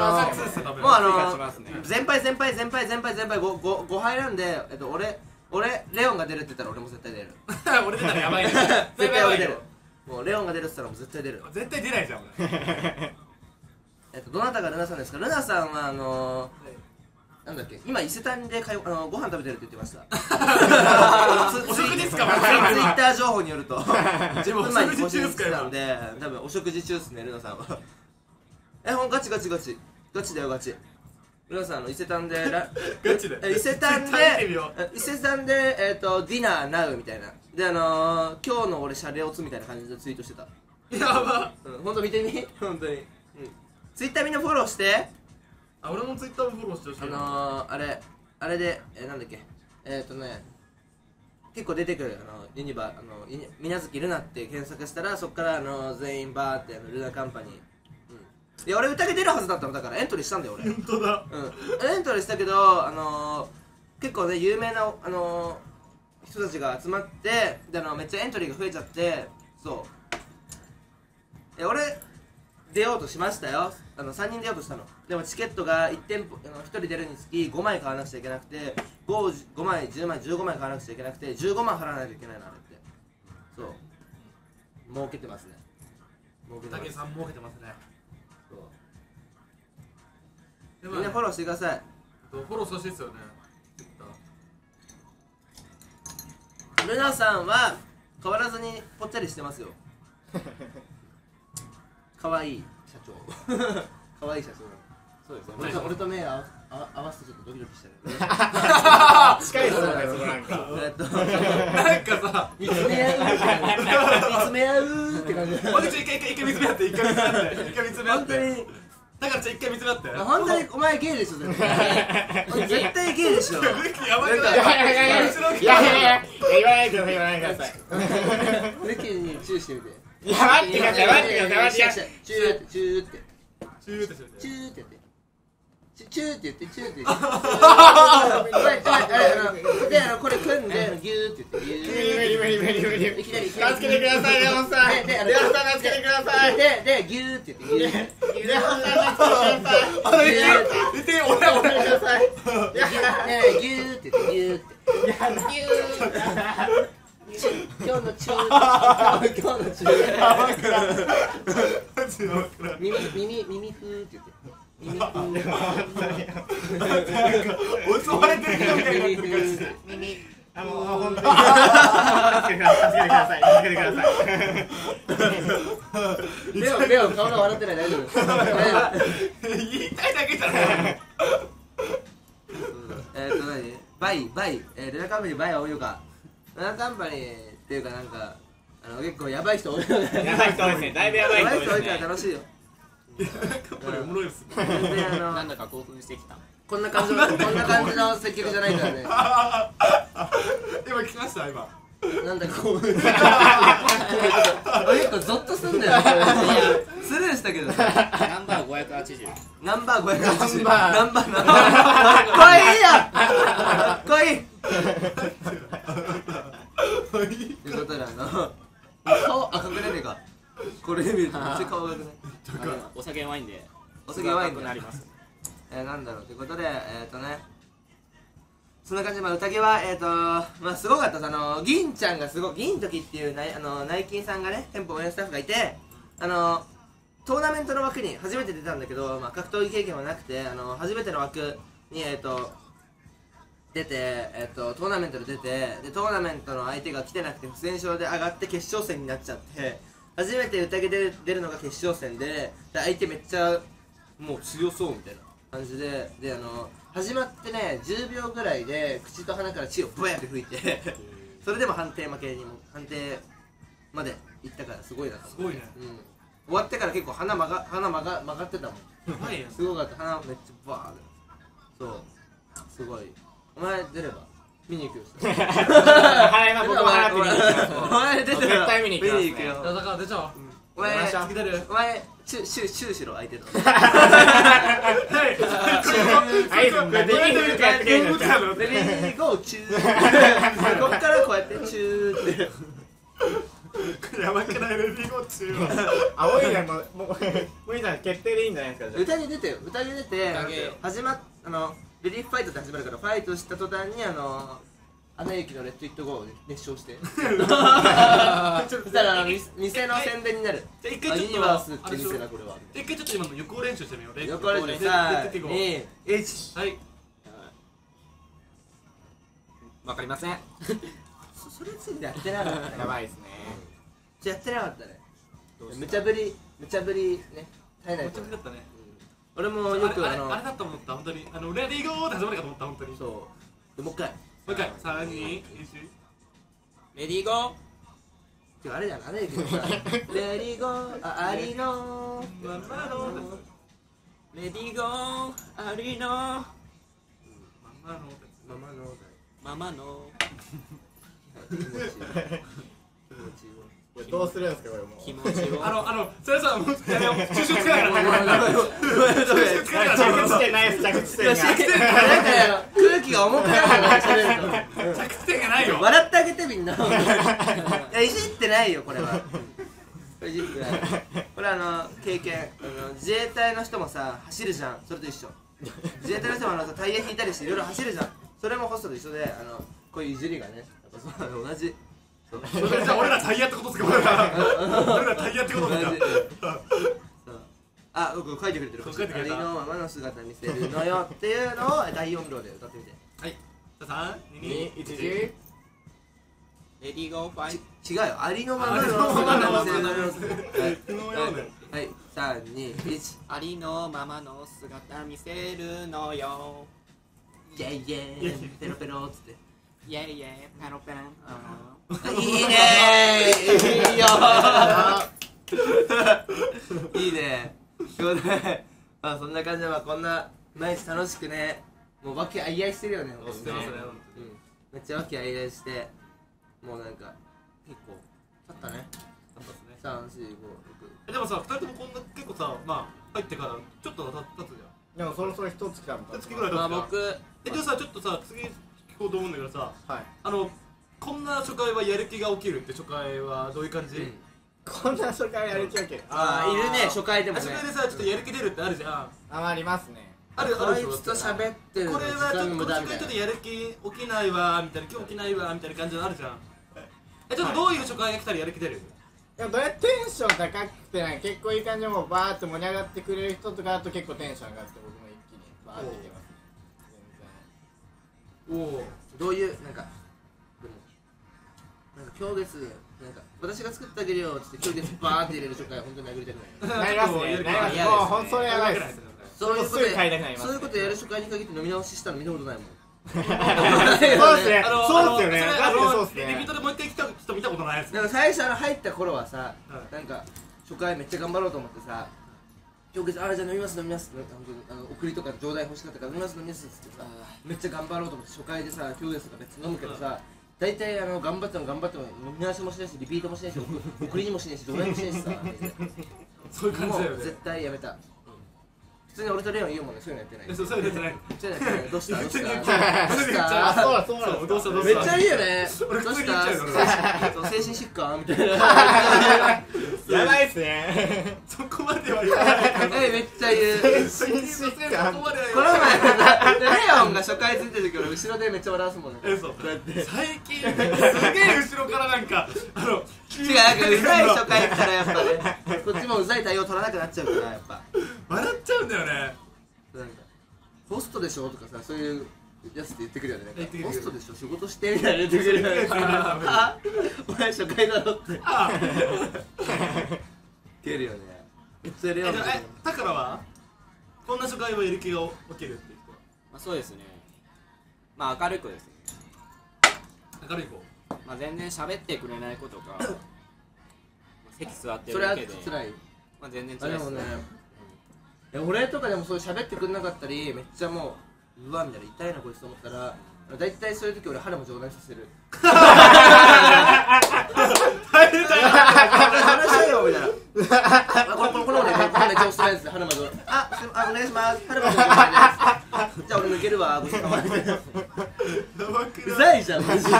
[SPEAKER 1] 全敗5敗なんで、俺レオンが出るって言ったら俺も絶対出る。
[SPEAKER 2] 俺出たらやばいね。
[SPEAKER 1] 絶対俺出る。もうレオンが出るって言ったらもう絶対出る。
[SPEAKER 2] 絶対出ないじゃん。
[SPEAKER 1] どなたがルナさんですか？ルナさんはなんだっけ、今伊勢丹でご飯食べてるって言ってました。
[SPEAKER 2] お食事っすか？
[SPEAKER 1] ツイッター情報によると
[SPEAKER 2] 自分
[SPEAKER 1] 妻に更新してたんで、多分お食事中っすね、ルナさんは。ガチだよガチ。ルナさん伊勢丹で
[SPEAKER 2] ガチで
[SPEAKER 1] 伊勢丹でディナーナウみたいなで今日の俺シャレオツみたいな感じでツイートしてた。
[SPEAKER 2] やば。
[SPEAKER 1] ほんと見てみ、ほんとに。ツイッターみんなフォローして。
[SPEAKER 2] 俺もツイッターもフォローしてほしい。
[SPEAKER 1] あれでなんだっけ、結構出てくるユニバ水無月ルナって検索したら、そっから全員バーってルナカンパニー。いや俺宴出るはずだったの、だからエントリーしたんだよ俺。
[SPEAKER 2] 本当だ。
[SPEAKER 1] エントリーしたけど結構ね有名な人たちが集まって、でめっちゃエントリーが増えちゃって、そ俺出ようとしましたよ。3人出ようとしたの。でもチケットが1店舗1人出るにつき5枚買わなくちゃいけなくて、5枚10枚15枚買わなくちゃいけなくて15万払わないといけないのあれって。そう儲けてますね。儲けてます。
[SPEAKER 2] 武さん儲けてますね。
[SPEAKER 1] そうみんなフォローしてください。
[SPEAKER 2] フォローしてほしいですよね。
[SPEAKER 1] ルナさんは変わらずにぽっちゃりしてますよ。かわいい社長。かわいい社長。そうですね。俺と目合わせてちょっとドキドキしてる。
[SPEAKER 4] 近いですよね、そのなんか
[SPEAKER 2] なんかさ、
[SPEAKER 1] 見つめ合うって感じ。
[SPEAKER 2] 一回見つめ合って、一回見つめ合って、一回見つめ合って。だからじゃあ一回見つめ合って。
[SPEAKER 1] 本当にお前ゲイでしょ絶対。絶対ゲイでしょ。
[SPEAKER 2] やばい。
[SPEAKER 4] いや言わないでください。
[SPEAKER 1] ルキにチューしてみて。
[SPEAKER 4] いや待ってください、待ってください。
[SPEAKER 1] チューってチューって
[SPEAKER 2] チューってして
[SPEAKER 1] チューってやって。チューって言ってチューって言って。でこれ組んでギューって言ってギュー。いきなり
[SPEAKER 4] 助けてください、レオンさん。レオンさん助けてください。
[SPEAKER 1] でギューって言ってギュー。
[SPEAKER 4] レオンさん助けてください。
[SPEAKER 2] 言って俺
[SPEAKER 1] ください。ギューって言ってギューって。今日のチュー。耳ふーって言って。
[SPEAKER 2] 襲われてるみたいになってる感じで。
[SPEAKER 4] 本当に助けてください。
[SPEAKER 1] レオ顔が笑ってない大丈夫。
[SPEAKER 2] 言いたいだけじゃない。
[SPEAKER 1] バイルナカンパニーバイは多いのか。ルナカンパニーっていうかなんか結構やばい人多いよね。
[SPEAKER 4] やばい人多いですね。だいぶやばい人多いですね。
[SPEAKER 1] 多いから楽しいよ。
[SPEAKER 2] これおもろいです。
[SPEAKER 3] なんだか興奮してきた。
[SPEAKER 1] こんな感じの接客じゃないからね。
[SPEAKER 2] 今聞きました今。
[SPEAKER 1] なんだかこう結構ゾッとすんだよ。スルーしたけど。
[SPEAKER 3] ナンバー580。
[SPEAKER 1] ナンバー580。
[SPEAKER 4] ナ
[SPEAKER 1] ナンバー。これいいや。これいい。ということで顔赤くなるか。これで見るとめっちゃ顔赤くない。
[SPEAKER 3] お酒ワインで
[SPEAKER 1] お酒ワイン
[SPEAKER 3] になります。
[SPEAKER 1] なんだろうということでそんな感じで宴はすごかったです。銀ちゃんがすごい銀時っていうナイキンさんがね店舗運営スタッフがいてトーナメントの枠に初めて出たんだけど格闘技経験はなくて初めての枠に出てトーナメントで出てでトーナメントの相手が来てなくて不戦勝で上がって決勝戦になっちゃって。初めて宴で出るのが決勝戦で相手めっちゃもう強そうみたいな感じで始まってね10秒ぐらいで口と鼻から血をブヤって吹いてそれでも判定までいったからすごいなと思って。
[SPEAKER 2] すごいね。
[SPEAKER 1] 終わってから結構鼻曲がってたもん。すごかった。鼻めっちゃバーッ。そうすごい。お前出れば見に行くよ。
[SPEAKER 4] はい、僕も払って見に行きます。
[SPEAKER 1] お前出て
[SPEAKER 4] 絶対見に行きますね。
[SPEAKER 2] だから出ちゃおう。
[SPEAKER 1] お前チューしろ相手と。
[SPEAKER 4] はい、ベビーフードやってくれるんですか。
[SPEAKER 1] ベビーゴーチュー。こっからこうやってチューって。
[SPEAKER 2] やばくないレディーゴーチューは。
[SPEAKER 4] 青いねもういいじゃん決定でいいんじゃないですか。
[SPEAKER 1] 宴出てよ。宴出て始まっレディーファイトって始まるからファイトした途端にアナ雪のレッド・イット・ゴーを熱唱してそしたら店の宣伝になる。
[SPEAKER 2] じゃあ一回ちょっと
[SPEAKER 1] ユニバースって店だこれは。
[SPEAKER 2] 一回ちょっと今の予行練習してみよう。
[SPEAKER 1] 予行練習3、2、1。
[SPEAKER 2] はい。
[SPEAKER 3] わかりません。
[SPEAKER 1] それについてやってなかったね。
[SPEAKER 4] やばいですね。
[SPEAKER 1] やってなかったね。無茶ぶりね絶えないと。
[SPEAKER 2] だったね。
[SPEAKER 1] 俺もよく
[SPEAKER 2] あれだと思った本当にレディーゴーって始まるかと思った本当に。
[SPEAKER 1] そうもう一回
[SPEAKER 2] もう一回3、2、1。
[SPEAKER 3] レディーゴ
[SPEAKER 1] てかあれじゃんあれだけどさレディーゴーありの
[SPEAKER 3] ーレディーゴーありのーママの
[SPEAKER 1] 気持ちいい
[SPEAKER 4] どうするんですかこれもう。
[SPEAKER 3] 気持ちを
[SPEAKER 2] それさもうやめよう。収集つかないから。
[SPEAKER 4] 着地点ないです。着地点が。
[SPEAKER 1] 空気が重くなるから喋ると
[SPEAKER 2] 着地点がないよ。
[SPEAKER 1] 笑ってあげてみんな。いやいじってないよこれは。 これジップこれ経験自衛隊の人もさ走るじゃん。それと一緒。自衛隊の人もタイヤ引いたりしていろいろ走るじゃん。それもホストと一緒でこういういじりがねやっぱそう同じ。
[SPEAKER 2] それじゃ俺らタイヤってことですか。俺らタイヤってことですか。
[SPEAKER 1] あ、僕書いてくれてる。
[SPEAKER 2] 書いてくれた。
[SPEAKER 1] ありのままの姿見せるのよっていうのを第4秒で歌ってみて。
[SPEAKER 2] はい。3、2、1、
[SPEAKER 3] レディーゴーファイ
[SPEAKER 1] 違うよ。ありのままの姿見せるのよ。はい、3、2、1。
[SPEAKER 3] ありのままの姿見せるのよ。
[SPEAKER 1] イェイイェイペロペロっつって。
[SPEAKER 3] イェイイェイペロペロ。
[SPEAKER 1] いいねー。いいよー。いいね。今日ね、まあそんな感じでこんな毎日楽しくね、もう和気あいあいしてるよね。
[SPEAKER 2] してますね。
[SPEAKER 1] めっちゃ和気あいあいして、もうなんか結構経ったね。3、4、5、6。
[SPEAKER 2] でもさ、2人ともこんな結構さ、まあ入ってからちょっと経つじゃん。
[SPEAKER 4] でもそろそろ1月から
[SPEAKER 2] 1月ぐらい経つじゃん。
[SPEAKER 3] 僕
[SPEAKER 2] じゃあさ、ちょっとさ、次聞こうと思うんだけどさ、
[SPEAKER 4] はい、
[SPEAKER 2] こんな初回はやる気が起きるって初回はどういう感じ？
[SPEAKER 4] こんな初回やる気だけど
[SPEAKER 1] いるね、初回でもね。
[SPEAKER 2] 初回でさ、ちょっとやる気出るってあるじゃん。
[SPEAKER 4] ありますね。
[SPEAKER 2] ある
[SPEAKER 1] あいつと喋ってる
[SPEAKER 2] これはちょっと
[SPEAKER 1] 無駄みたいな。
[SPEAKER 2] ちょっとやる気起きないわみたいな、今日起きないわみたいな感じのあるじゃん。ちょっとどういう初回が来たらやる気出る？
[SPEAKER 4] でもどうやってテンション高くて結構いい感じでもうバーって盛り上がってくれる人とかだと結構テンション上がって僕も一気にバーっていけます
[SPEAKER 2] おお。
[SPEAKER 1] どういうなんか今月なんか私が作ってあげるよって今月バーって入れる初回本当に殴りたくない。
[SPEAKER 4] なりますね。なりますね。もう本当にやばいです。
[SPEAKER 1] そういうことやる初回に限って飲み直ししたの見たことないもん。
[SPEAKER 4] そうですね。そうですよね。そうですね。
[SPEAKER 2] リピートでもう一回来た人見たことないです。
[SPEAKER 1] なんか最初入った頃はさ、なんか初回めっちゃ頑張ろうと思ってさ、今日じゃあ飲みます送りとか状態欲しかったから飲みますってさ、めっちゃ頑張ろうと思って初回でさ今日ですとか別に飲むけどさ、大体頑張っても飲み直しもしないしリピートもしないし送りにもしないし状態もしないしさ、
[SPEAKER 2] そういう感じだよね。
[SPEAKER 1] 絶対やめた。普通に俺とレオン言うもんね、そういうのやってない。
[SPEAKER 2] そういうのやってない。
[SPEAKER 1] どうした
[SPEAKER 2] めっちゃ
[SPEAKER 1] いいよね。
[SPEAKER 2] 俺普通に言っちゃうよ。
[SPEAKER 1] 精神疾患みたいな。
[SPEAKER 4] やばいっすね。
[SPEAKER 2] そこまでは言わない。
[SPEAKER 1] めっちゃ言う。
[SPEAKER 2] 精神疾患。この前
[SPEAKER 1] レオンが初回ついてる時俺後ろでめっちゃ笑わすもんね。
[SPEAKER 2] 最近すげえ後ろからなんか
[SPEAKER 1] 違う、なんかうざい初回来たらやっぱね、こっちもうざい対応取らなくなっちゃうからやっぱ
[SPEAKER 2] 笑っちゃうんだよね。
[SPEAKER 1] なんかホストでしょとかさ、そういうやつって言ってくるよね。ホストでしょ仕事してみたいな言ってくるよね。あお前初回だろって蹴るよね。めっちゃレオン。
[SPEAKER 2] だからはこんな初回はやる気が起きるって人は
[SPEAKER 3] まあそうですね。まあ明るい子ですね。
[SPEAKER 2] 明るい子。
[SPEAKER 3] まあ全然喋ってくれない子とか席座って
[SPEAKER 1] それは
[SPEAKER 3] るだけで
[SPEAKER 1] 辛い。
[SPEAKER 3] まあ全然辛いですね。
[SPEAKER 1] 俺とかでもそう喋ってくれなかったりめっちゃもううわみたいな痛いなこいつと思ったらだいたいそういう時俺腹も冗談させる。
[SPEAKER 2] 大変だよ。
[SPEAKER 1] 話しようみたいな。このね今日ストレスで腹までお願いします。腹までじゃあ俺抜けるわ。うざいじゃん。肌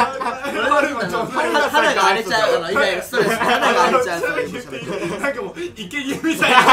[SPEAKER 1] が荒れちゃう。今ストレスで肌が荒れちゃう。
[SPEAKER 2] なんかもうイケギみたいな。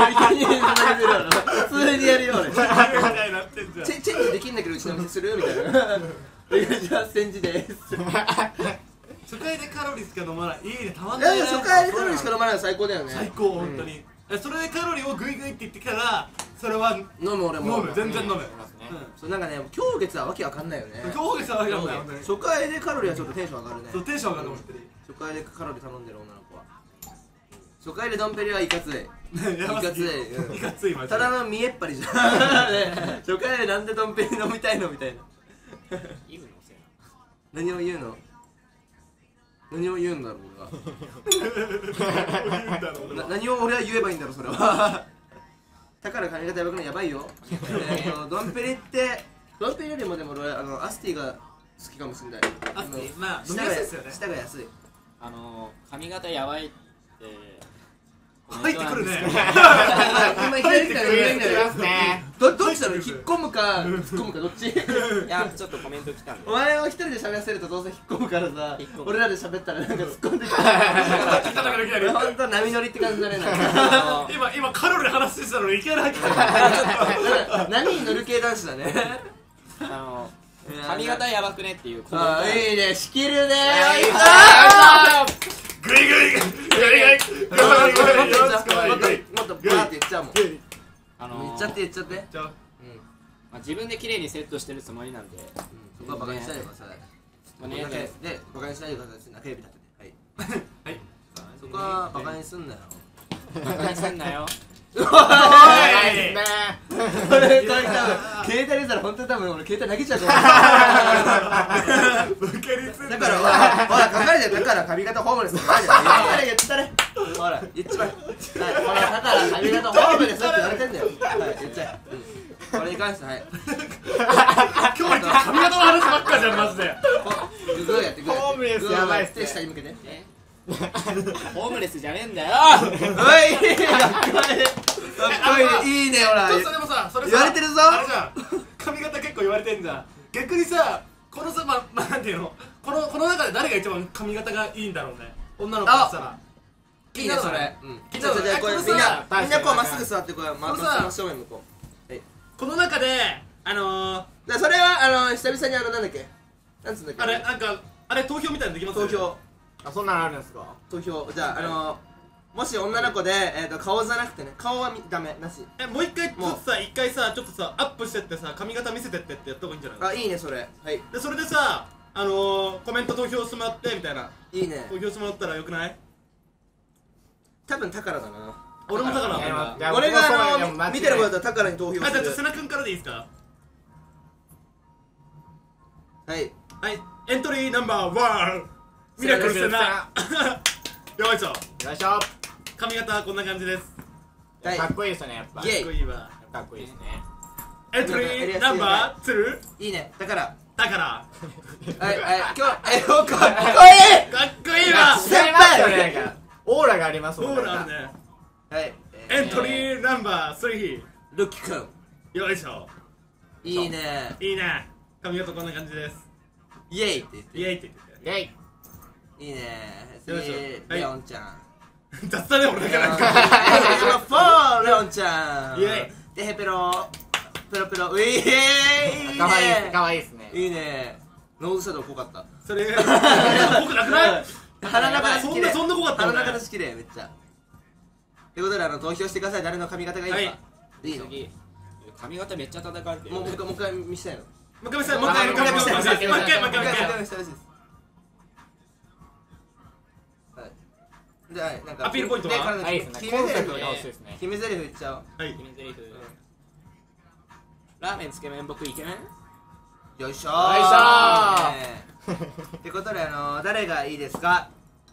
[SPEAKER 1] 普通にやるよ俺。チェンジできんだけどうちの店するみたいな。じゃあ煎じです。
[SPEAKER 2] 初回でカロリーしか飲まない。いいね、たまんないね。
[SPEAKER 1] 初回でカロリーしか飲まないの最高だよね。
[SPEAKER 2] 最高、本当に。それでカロリーをグイグイって言ってきたらそれは
[SPEAKER 1] 飲む。俺も
[SPEAKER 2] 飲む、全然飲む。
[SPEAKER 1] そうなんかね、今月はわけわかんないよね。
[SPEAKER 2] 今月はわけわかんない。
[SPEAKER 1] 初回でカロリーはちょっとテンション上がるね。
[SPEAKER 2] そう、テンション上がる。
[SPEAKER 1] 初回でカロリー頼んでる女の子は初回でドンペリはいかつい。
[SPEAKER 2] いかつい。
[SPEAKER 1] ただの見えっぱりじゃん。初回でなんでドンペリ飲みたいのみたいな。何を言うの？何を言うんだろう俺は。何を俺は言えばいいんだろうそれは。だから髪型やばくないやばいよ。ドンペリってドンペリよりもでも俺アスティが好きかもしれない。
[SPEAKER 2] アスティ、まあ飲みやすいですよね。
[SPEAKER 1] 舌が安い。
[SPEAKER 3] 髪型やばいって
[SPEAKER 2] 入ってくるね。
[SPEAKER 1] 今いきなり来たら言えんだよ
[SPEAKER 4] ますね。
[SPEAKER 1] どっちだろう、引っ込むか突っ込むかどっち
[SPEAKER 3] いやちょっとコメント来たんで
[SPEAKER 1] お前を一人で喋らせるとどうせ引っ込むからさ
[SPEAKER 3] 引っ込む
[SPEAKER 1] 俺らで喋ったらなんか突っ込んできた
[SPEAKER 2] 来たからいきなり。
[SPEAKER 1] ほんと波乗りって感じだねなんか
[SPEAKER 2] 今カロリー話してたのにいきなり入ってきた。
[SPEAKER 1] 波に乗る系男子だね
[SPEAKER 3] 髪型やばくねっていうコメント
[SPEAKER 1] あいいね仕切るね
[SPEAKER 2] グイグイグイグイグイ
[SPEAKER 1] もっとバーって言っちゃうもん言っちゃって言っちゃって
[SPEAKER 2] じゃあ
[SPEAKER 3] まあ自分で綺麗にセットしてるつもりなんで
[SPEAKER 1] そこはバカにしないでください
[SPEAKER 3] まあね
[SPEAKER 1] でバカにしないでください中指立ててはい
[SPEAKER 2] はい
[SPEAKER 1] そこはバカにすんなよ
[SPEAKER 3] バカにすんなよ
[SPEAKER 1] これ携帯出たら本当に多分俺携帯投げちゃうと思うだからほら書かれてるだから髪型ホームレスって書いてある言ったねほら言っちまえほらだから髪型ホームレスって言われてんだよはい言っちゃえこれに関してはい
[SPEAKER 2] 今日髪型の話ばっかじゃんマジで。
[SPEAKER 1] グーやってグー
[SPEAKER 4] ホームレスやばいっすね
[SPEAKER 1] 手下に向けて
[SPEAKER 3] ホームレスじゃねえんだよ
[SPEAKER 1] おいかっこいいいいねほら
[SPEAKER 2] ちょっとでもさそれさ
[SPEAKER 1] 言われてるぞ
[SPEAKER 2] あれじゃん髪型結構言われてんじゃん。逆にさこのさなんていうのこの中で誰が一番髪型がいいんだろうね女の子からしたら。
[SPEAKER 1] いいねそれ
[SPEAKER 2] 気に
[SPEAKER 1] じゃあこれ
[SPEAKER 2] これ
[SPEAKER 1] みんな
[SPEAKER 2] さ
[SPEAKER 1] こうまっすぐ座ってこう
[SPEAKER 2] これさ
[SPEAKER 1] 真正面向こう
[SPEAKER 2] この中で
[SPEAKER 1] でそれは久々になんだっけなんつうんだっけ
[SPEAKER 2] あれなんかあれ投票みたいなのできますよね。
[SPEAKER 1] 投票
[SPEAKER 4] あ、そんなのあるんですか。
[SPEAKER 1] 投票じゃあもし女の子で顔じゃなくてね顔はダメなし
[SPEAKER 2] もう一回ちょっとさ一回さちょっとさアップしてってさ髪型見せてってやった方がいいんじゃない
[SPEAKER 1] あいいねそれはい
[SPEAKER 2] でそれでさコメント投票してもらってみたいない
[SPEAKER 1] いね
[SPEAKER 2] 投票してもらったらよくない？
[SPEAKER 1] 多分宝だな
[SPEAKER 2] 俺もだから
[SPEAKER 4] いや
[SPEAKER 1] 俺
[SPEAKER 4] 僕もそうだよ
[SPEAKER 1] が見てることは宝に投票
[SPEAKER 2] あ、じゃあ
[SPEAKER 1] する
[SPEAKER 2] 瀬名君からでいいですか？
[SPEAKER 1] はい
[SPEAKER 2] はいエントリーナンバー1ミラクル瀬名よいしょ
[SPEAKER 4] よいしょ。
[SPEAKER 2] 髪型こんな感じです。
[SPEAKER 1] はい
[SPEAKER 4] かっこいいですよね、やっぱ。
[SPEAKER 1] イエイ
[SPEAKER 2] かっこいいわ。
[SPEAKER 4] かっこいいですね。
[SPEAKER 2] エントリーナンバー2
[SPEAKER 1] いいね宝
[SPEAKER 2] だから
[SPEAKER 1] はいはい今日かっこいい
[SPEAKER 2] かっこいいわ。
[SPEAKER 1] 先輩
[SPEAKER 4] なんかオーラがありますもん
[SPEAKER 2] オーラあるね。
[SPEAKER 1] はい
[SPEAKER 2] エントリーナンバー3
[SPEAKER 1] ルッキーくん
[SPEAKER 2] よいしょ。
[SPEAKER 1] いいね
[SPEAKER 2] いいね。髪型こんな感じです。
[SPEAKER 1] イエイって言って
[SPEAKER 2] イエイって言って
[SPEAKER 4] イェイ。
[SPEAKER 1] いいね
[SPEAKER 2] よいしょはい
[SPEAKER 1] レオンちゃん
[SPEAKER 2] 雑だね俺だから
[SPEAKER 1] フォーレオンちゃん
[SPEAKER 2] イエ
[SPEAKER 1] でヘペロペロペロウィーイいいね
[SPEAKER 4] かわいいです、かわいいですね。
[SPEAKER 1] いいねノーズシャドウ濃かった
[SPEAKER 2] それ僕なくない？
[SPEAKER 1] 鼻中出し綺麗
[SPEAKER 2] そんな濃かったのね
[SPEAKER 1] 鼻中出し綺麗めっちゃということで投票してください誰の髪型がいいのかいいの
[SPEAKER 3] 次髪型めっちゃ叩かれてる
[SPEAKER 1] もう一回見せたいの
[SPEAKER 2] もう一回見せてもう一回見せてもう一回見せて
[SPEAKER 1] もう一回見せてほしいですはいじゃあなんか
[SPEAKER 2] アピールポイントは
[SPEAKER 1] 体
[SPEAKER 4] はいですね。
[SPEAKER 1] 決め台詞
[SPEAKER 4] コンセプトが欲しいですね。
[SPEAKER 1] 決め台詞言っちゃおう
[SPEAKER 2] はい
[SPEAKER 3] 決め台詞ラーメンつけ麺僕イケメン
[SPEAKER 1] よいしょ
[SPEAKER 4] よいしょ
[SPEAKER 1] ってことで誰がいいですか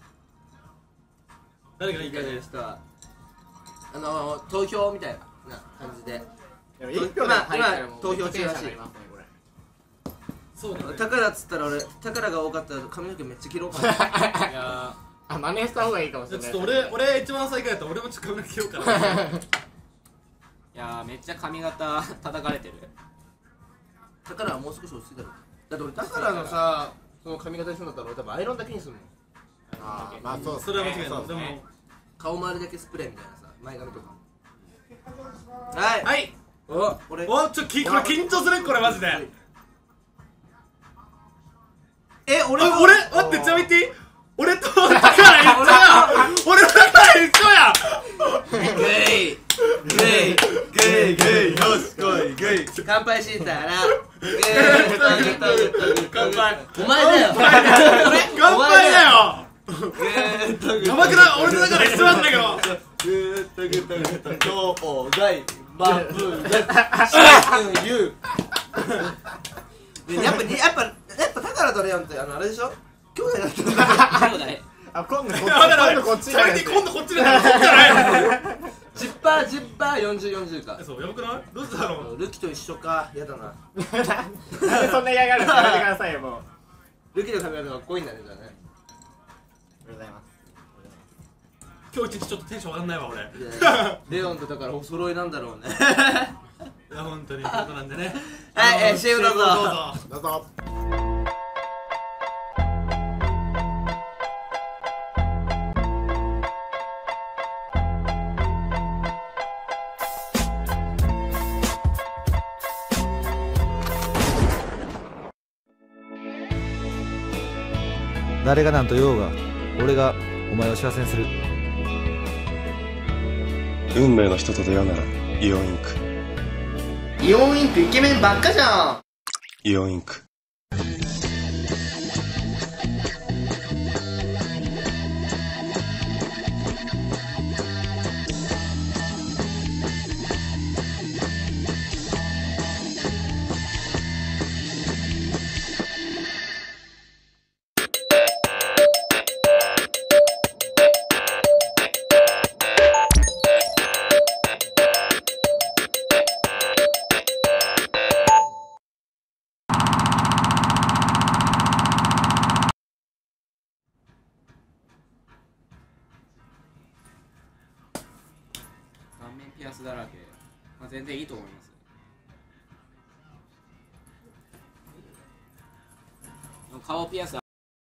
[SPEAKER 2] 誰がいいかね
[SPEAKER 1] いい人は投票みたいな感じで
[SPEAKER 4] でも一票で入ったらもう
[SPEAKER 1] 投票中らしい
[SPEAKER 4] テンション上がりますね、これ。
[SPEAKER 2] そうだね。
[SPEAKER 1] 宝っつったら俺宝が多かったら髪の毛めっちゃ切ろうかな
[SPEAKER 3] いや
[SPEAKER 4] あ、真似した方がいいかもしれない
[SPEAKER 2] ちょっと俺一番最下位だったら俺もちょっと髪の毛切ろうかな。
[SPEAKER 3] いやめっちゃ髪型叩かれてる
[SPEAKER 1] 宝はもう少し落ち着いたろだって俺宝のさその髪型にするんだったら俺多分アイロンだけにするもん
[SPEAKER 4] あー、まあそうですね。
[SPEAKER 2] それは間違いない。
[SPEAKER 4] そうでね
[SPEAKER 2] ですも
[SPEAKER 1] 顔周りだけスプレーみたいなさ前髪とかはい
[SPEAKER 2] はい
[SPEAKER 1] お俺
[SPEAKER 2] おこれ緊張するこれマジで。
[SPEAKER 1] 俺
[SPEAKER 2] あ俺待ってちなみに言っていい？俺と宝一緒や俺と宝一緒や
[SPEAKER 1] ゲイゲイゲイゲイよし来いゲイ乾杯したらゲイ
[SPEAKER 2] 乾杯
[SPEAKER 1] お前だよ
[SPEAKER 2] 乾杯だよ
[SPEAKER 1] ゲイ
[SPEAKER 2] 鎌倉俺とだから一緒なんだけど
[SPEAKER 1] グーグーグーどうだいマブーユーやっぱ宝とレオンってあれでしょ兄弟だったんだ
[SPEAKER 3] そうだね
[SPEAKER 4] あ、今度こっち、
[SPEAKER 2] だから
[SPEAKER 4] 今度こっち
[SPEAKER 2] ちなみに今度こっちでやるのこっちじゃないの
[SPEAKER 1] 10%、40か
[SPEAKER 2] そうやばくない？どうしたの？
[SPEAKER 1] ルキと一緒かやだな
[SPEAKER 4] なんでそんな嫌がるんですか？やめてくださいよ、もう。
[SPEAKER 1] ルキの髪型かっこいいんだねじゃあね
[SPEAKER 4] ありがとうございます。
[SPEAKER 2] 今日一日ちょっとテンション上がんないわ俺。い
[SPEAKER 1] レオンとだからお揃いなんだろうね。
[SPEAKER 2] や本当にそういうことなんでね。
[SPEAKER 1] はい、CM どうぞ。
[SPEAKER 4] どうぞ。
[SPEAKER 6] 誰が何と言おうが俺がお前を幸せにする。
[SPEAKER 7] 運命の人と出会うならイオンインク。
[SPEAKER 1] イオンインクイケメンばっかじゃん。
[SPEAKER 7] イオンインク。
[SPEAKER 3] 顔面ピアスだらけ、まあ、全然いいと思います。顔ピアス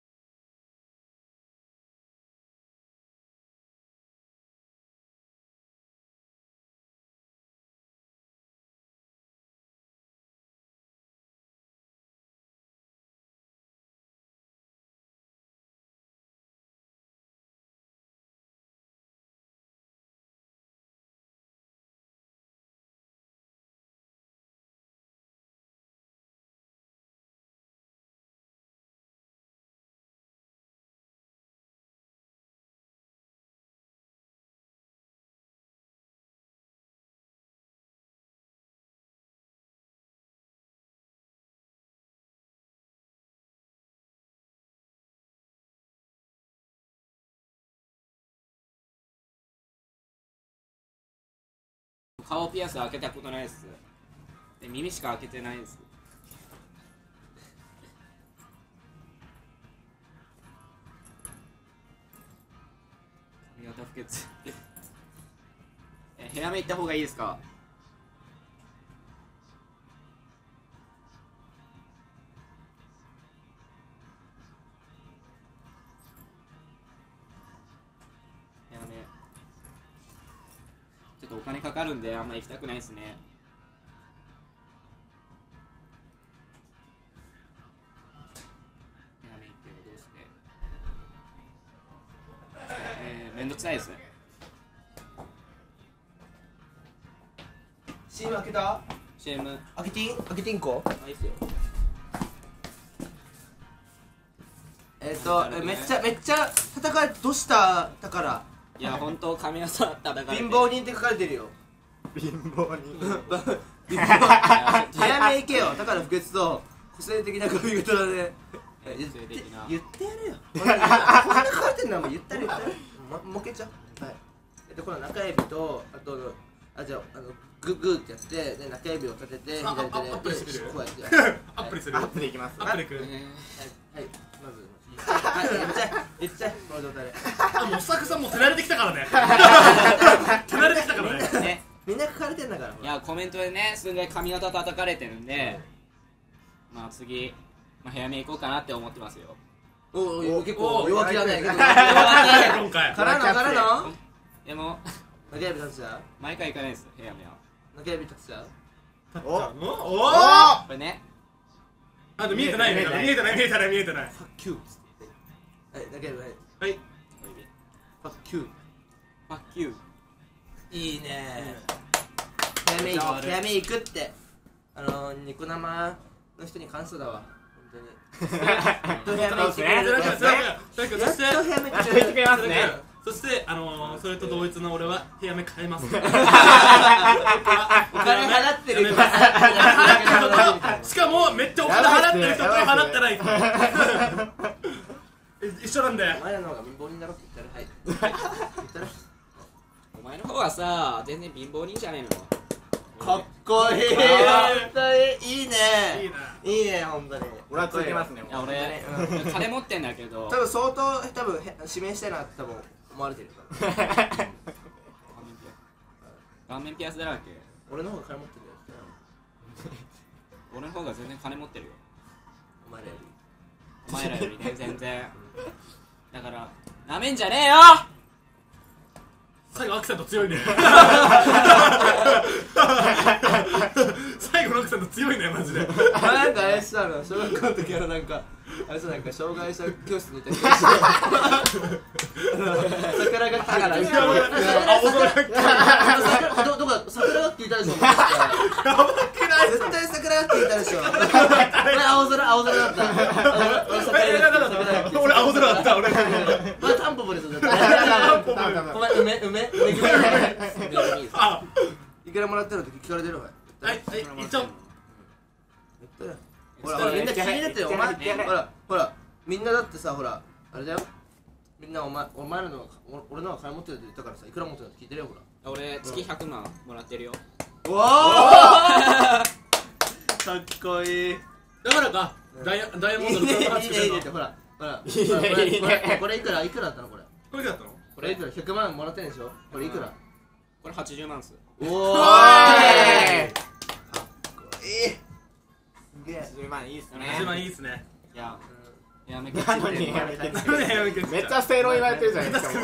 [SPEAKER 3] 顔ピアス開けたことないです。で耳しか開けてないです。髪型不潔部屋目行った方がいいですか？部屋目ちょっとお金かかるんであんま行きたくないですね。部屋目行ってどうしてめんどくさいですね。
[SPEAKER 1] CM 開けた？
[SPEAKER 3] CM
[SPEAKER 1] 開けていい？開けていいんこ？
[SPEAKER 3] いいっすよ。
[SPEAKER 1] めっちゃ戦いどうした宝。
[SPEAKER 3] いや本当神谷さん叩かれて
[SPEAKER 1] 貧乏人って書かれてるよ。
[SPEAKER 4] 貧乏人。
[SPEAKER 1] 早め行けよ。だから不潔と個性的な髪型だね。言ってやるよ。こんな書かれてんのはもう言ったる。もけちゃう。はい。この中指とあとじゃあグーってやってで中指を立てて左手で
[SPEAKER 2] アップルしてくれる？
[SPEAKER 1] こうやって
[SPEAKER 2] アップルする？
[SPEAKER 4] アップでいきます。
[SPEAKER 2] アップルいく？
[SPEAKER 1] はい、まず言っちゃえこの状態で。
[SPEAKER 2] あ、もうスタッフさんも手慣れてきたからね。手慣れてきたからね。
[SPEAKER 3] ね、
[SPEAKER 1] みんな書かれてんだから。
[SPEAKER 3] いやコメントでねすんごい髪型叩かれてるんで、まあ次、早め行こうかなって思ってますよ。
[SPEAKER 1] お結構弱気だね。
[SPEAKER 2] 今回
[SPEAKER 1] からの
[SPEAKER 3] でも
[SPEAKER 1] 中指立つちゃう？
[SPEAKER 3] 毎回行かないです部屋目は。
[SPEAKER 1] 中指立つちゃう？
[SPEAKER 2] お
[SPEAKER 3] これね
[SPEAKER 2] あと見えてない。
[SPEAKER 1] ファッキュー。はい中指はい。
[SPEAKER 2] はい。
[SPEAKER 1] ファッキュー。
[SPEAKER 3] ファッキュー。
[SPEAKER 1] いいね。早め行くってニコ生の人に感謝だわ本当に。やっと早め行ってくれる。
[SPEAKER 2] そしてそれと同一の俺は部屋目変えます。お
[SPEAKER 1] 金払ってる人。
[SPEAKER 2] しかもめっちゃお金払ってる人と払ってない人。一緒なんだよ。
[SPEAKER 1] お前らの方が貧乏人だろって言ったらはい。言ったら
[SPEAKER 3] お前の方はさ全然貧乏人じゃねえの。
[SPEAKER 1] かっこいい。本当にいいね。いいね本当に。
[SPEAKER 4] 俺はついてますね。
[SPEAKER 3] いや俺金持ってんだけど
[SPEAKER 1] 多分相当指名したいなって多分思われてるよ
[SPEAKER 3] 顔面ピアスだらけ。
[SPEAKER 1] 俺の方が金持ってるよ
[SPEAKER 3] 俺の方が全然金持ってるよ。
[SPEAKER 1] お前らより
[SPEAKER 3] お前らよりね、全然。だからなめんじゃねえよ。
[SPEAKER 2] 最後アクセント強いね最後のアクセント強いねマジで。
[SPEAKER 1] なんかあれしたの小学校の時なんかあれさなんか障害者教室にいた人桜が来たからどこだ桜が来たでしょ。絶対桜が来たでしょ。俺青空だった。
[SPEAKER 2] 俺青空だった。俺
[SPEAKER 1] タンポポですよ絶対。お前梅いくらもらってるって聞かれてるわ。
[SPEAKER 2] はい一応
[SPEAKER 1] ほらみんな気になってるよお前。ほらみんなだってさほらあれだよ。みんなお前らの俺のは金持ってるって言ったからさいくら持ってるって聞いてるよほら。
[SPEAKER 3] 俺月100万もらってるよ。
[SPEAKER 1] おおかっこいい。
[SPEAKER 2] だからかダイヤモンドの黒の
[SPEAKER 1] いいねってほらこれいくらだったのこれ。
[SPEAKER 2] これだったの？
[SPEAKER 1] これいくら100万もらってんでしょ。これいくら？
[SPEAKER 3] これ80万っす。
[SPEAKER 1] おお
[SPEAKER 4] 10万いいっすね。
[SPEAKER 2] 10万いいっすね。
[SPEAKER 3] いややめけ
[SPEAKER 4] なのにやめてめっちゃ正論言われてるじゃないですか。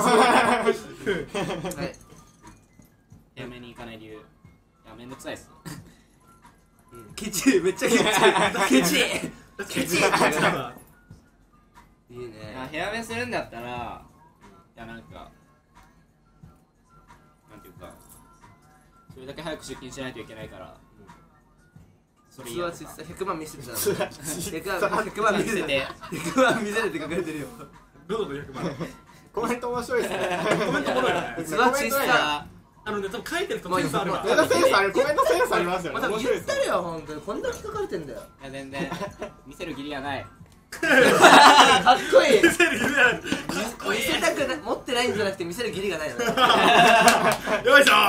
[SPEAKER 3] やめに行かない理由。いやめんどくさいっす。
[SPEAKER 1] ケチめっちゃケチいいね。
[SPEAKER 3] 部屋目するんだったらいやなんかなんていうかそれだけ早く出勤しないといけないからそれ
[SPEAKER 1] 普通は100万見せてた100万見せて100万見せてって書かれてるよ。
[SPEAKER 2] どうぞ100万
[SPEAKER 4] コメント面白いですね。
[SPEAKER 2] コメントおもろいね。
[SPEAKER 1] 普通は小さ
[SPEAKER 2] 多分書いてる人センスあるわ。
[SPEAKER 4] コメントセンスある。コメントセンスありますよね。
[SPEAKER 1] また言
[SPEAKER 4] 面白いですね。
[SPEAKER 1] ったるよ本当にこんだけ書かれてんだよ。
[SPEAKER 3] いや全然見せる義理はない。
[SPEAKER 1] かっこいい。
[SPEAKER 2] 見せる気になる。
[SPEAKER 1] 見せたくない持ってないんじゃなくて見せる義理がないよね。
[SPEAKER 2] よいしょ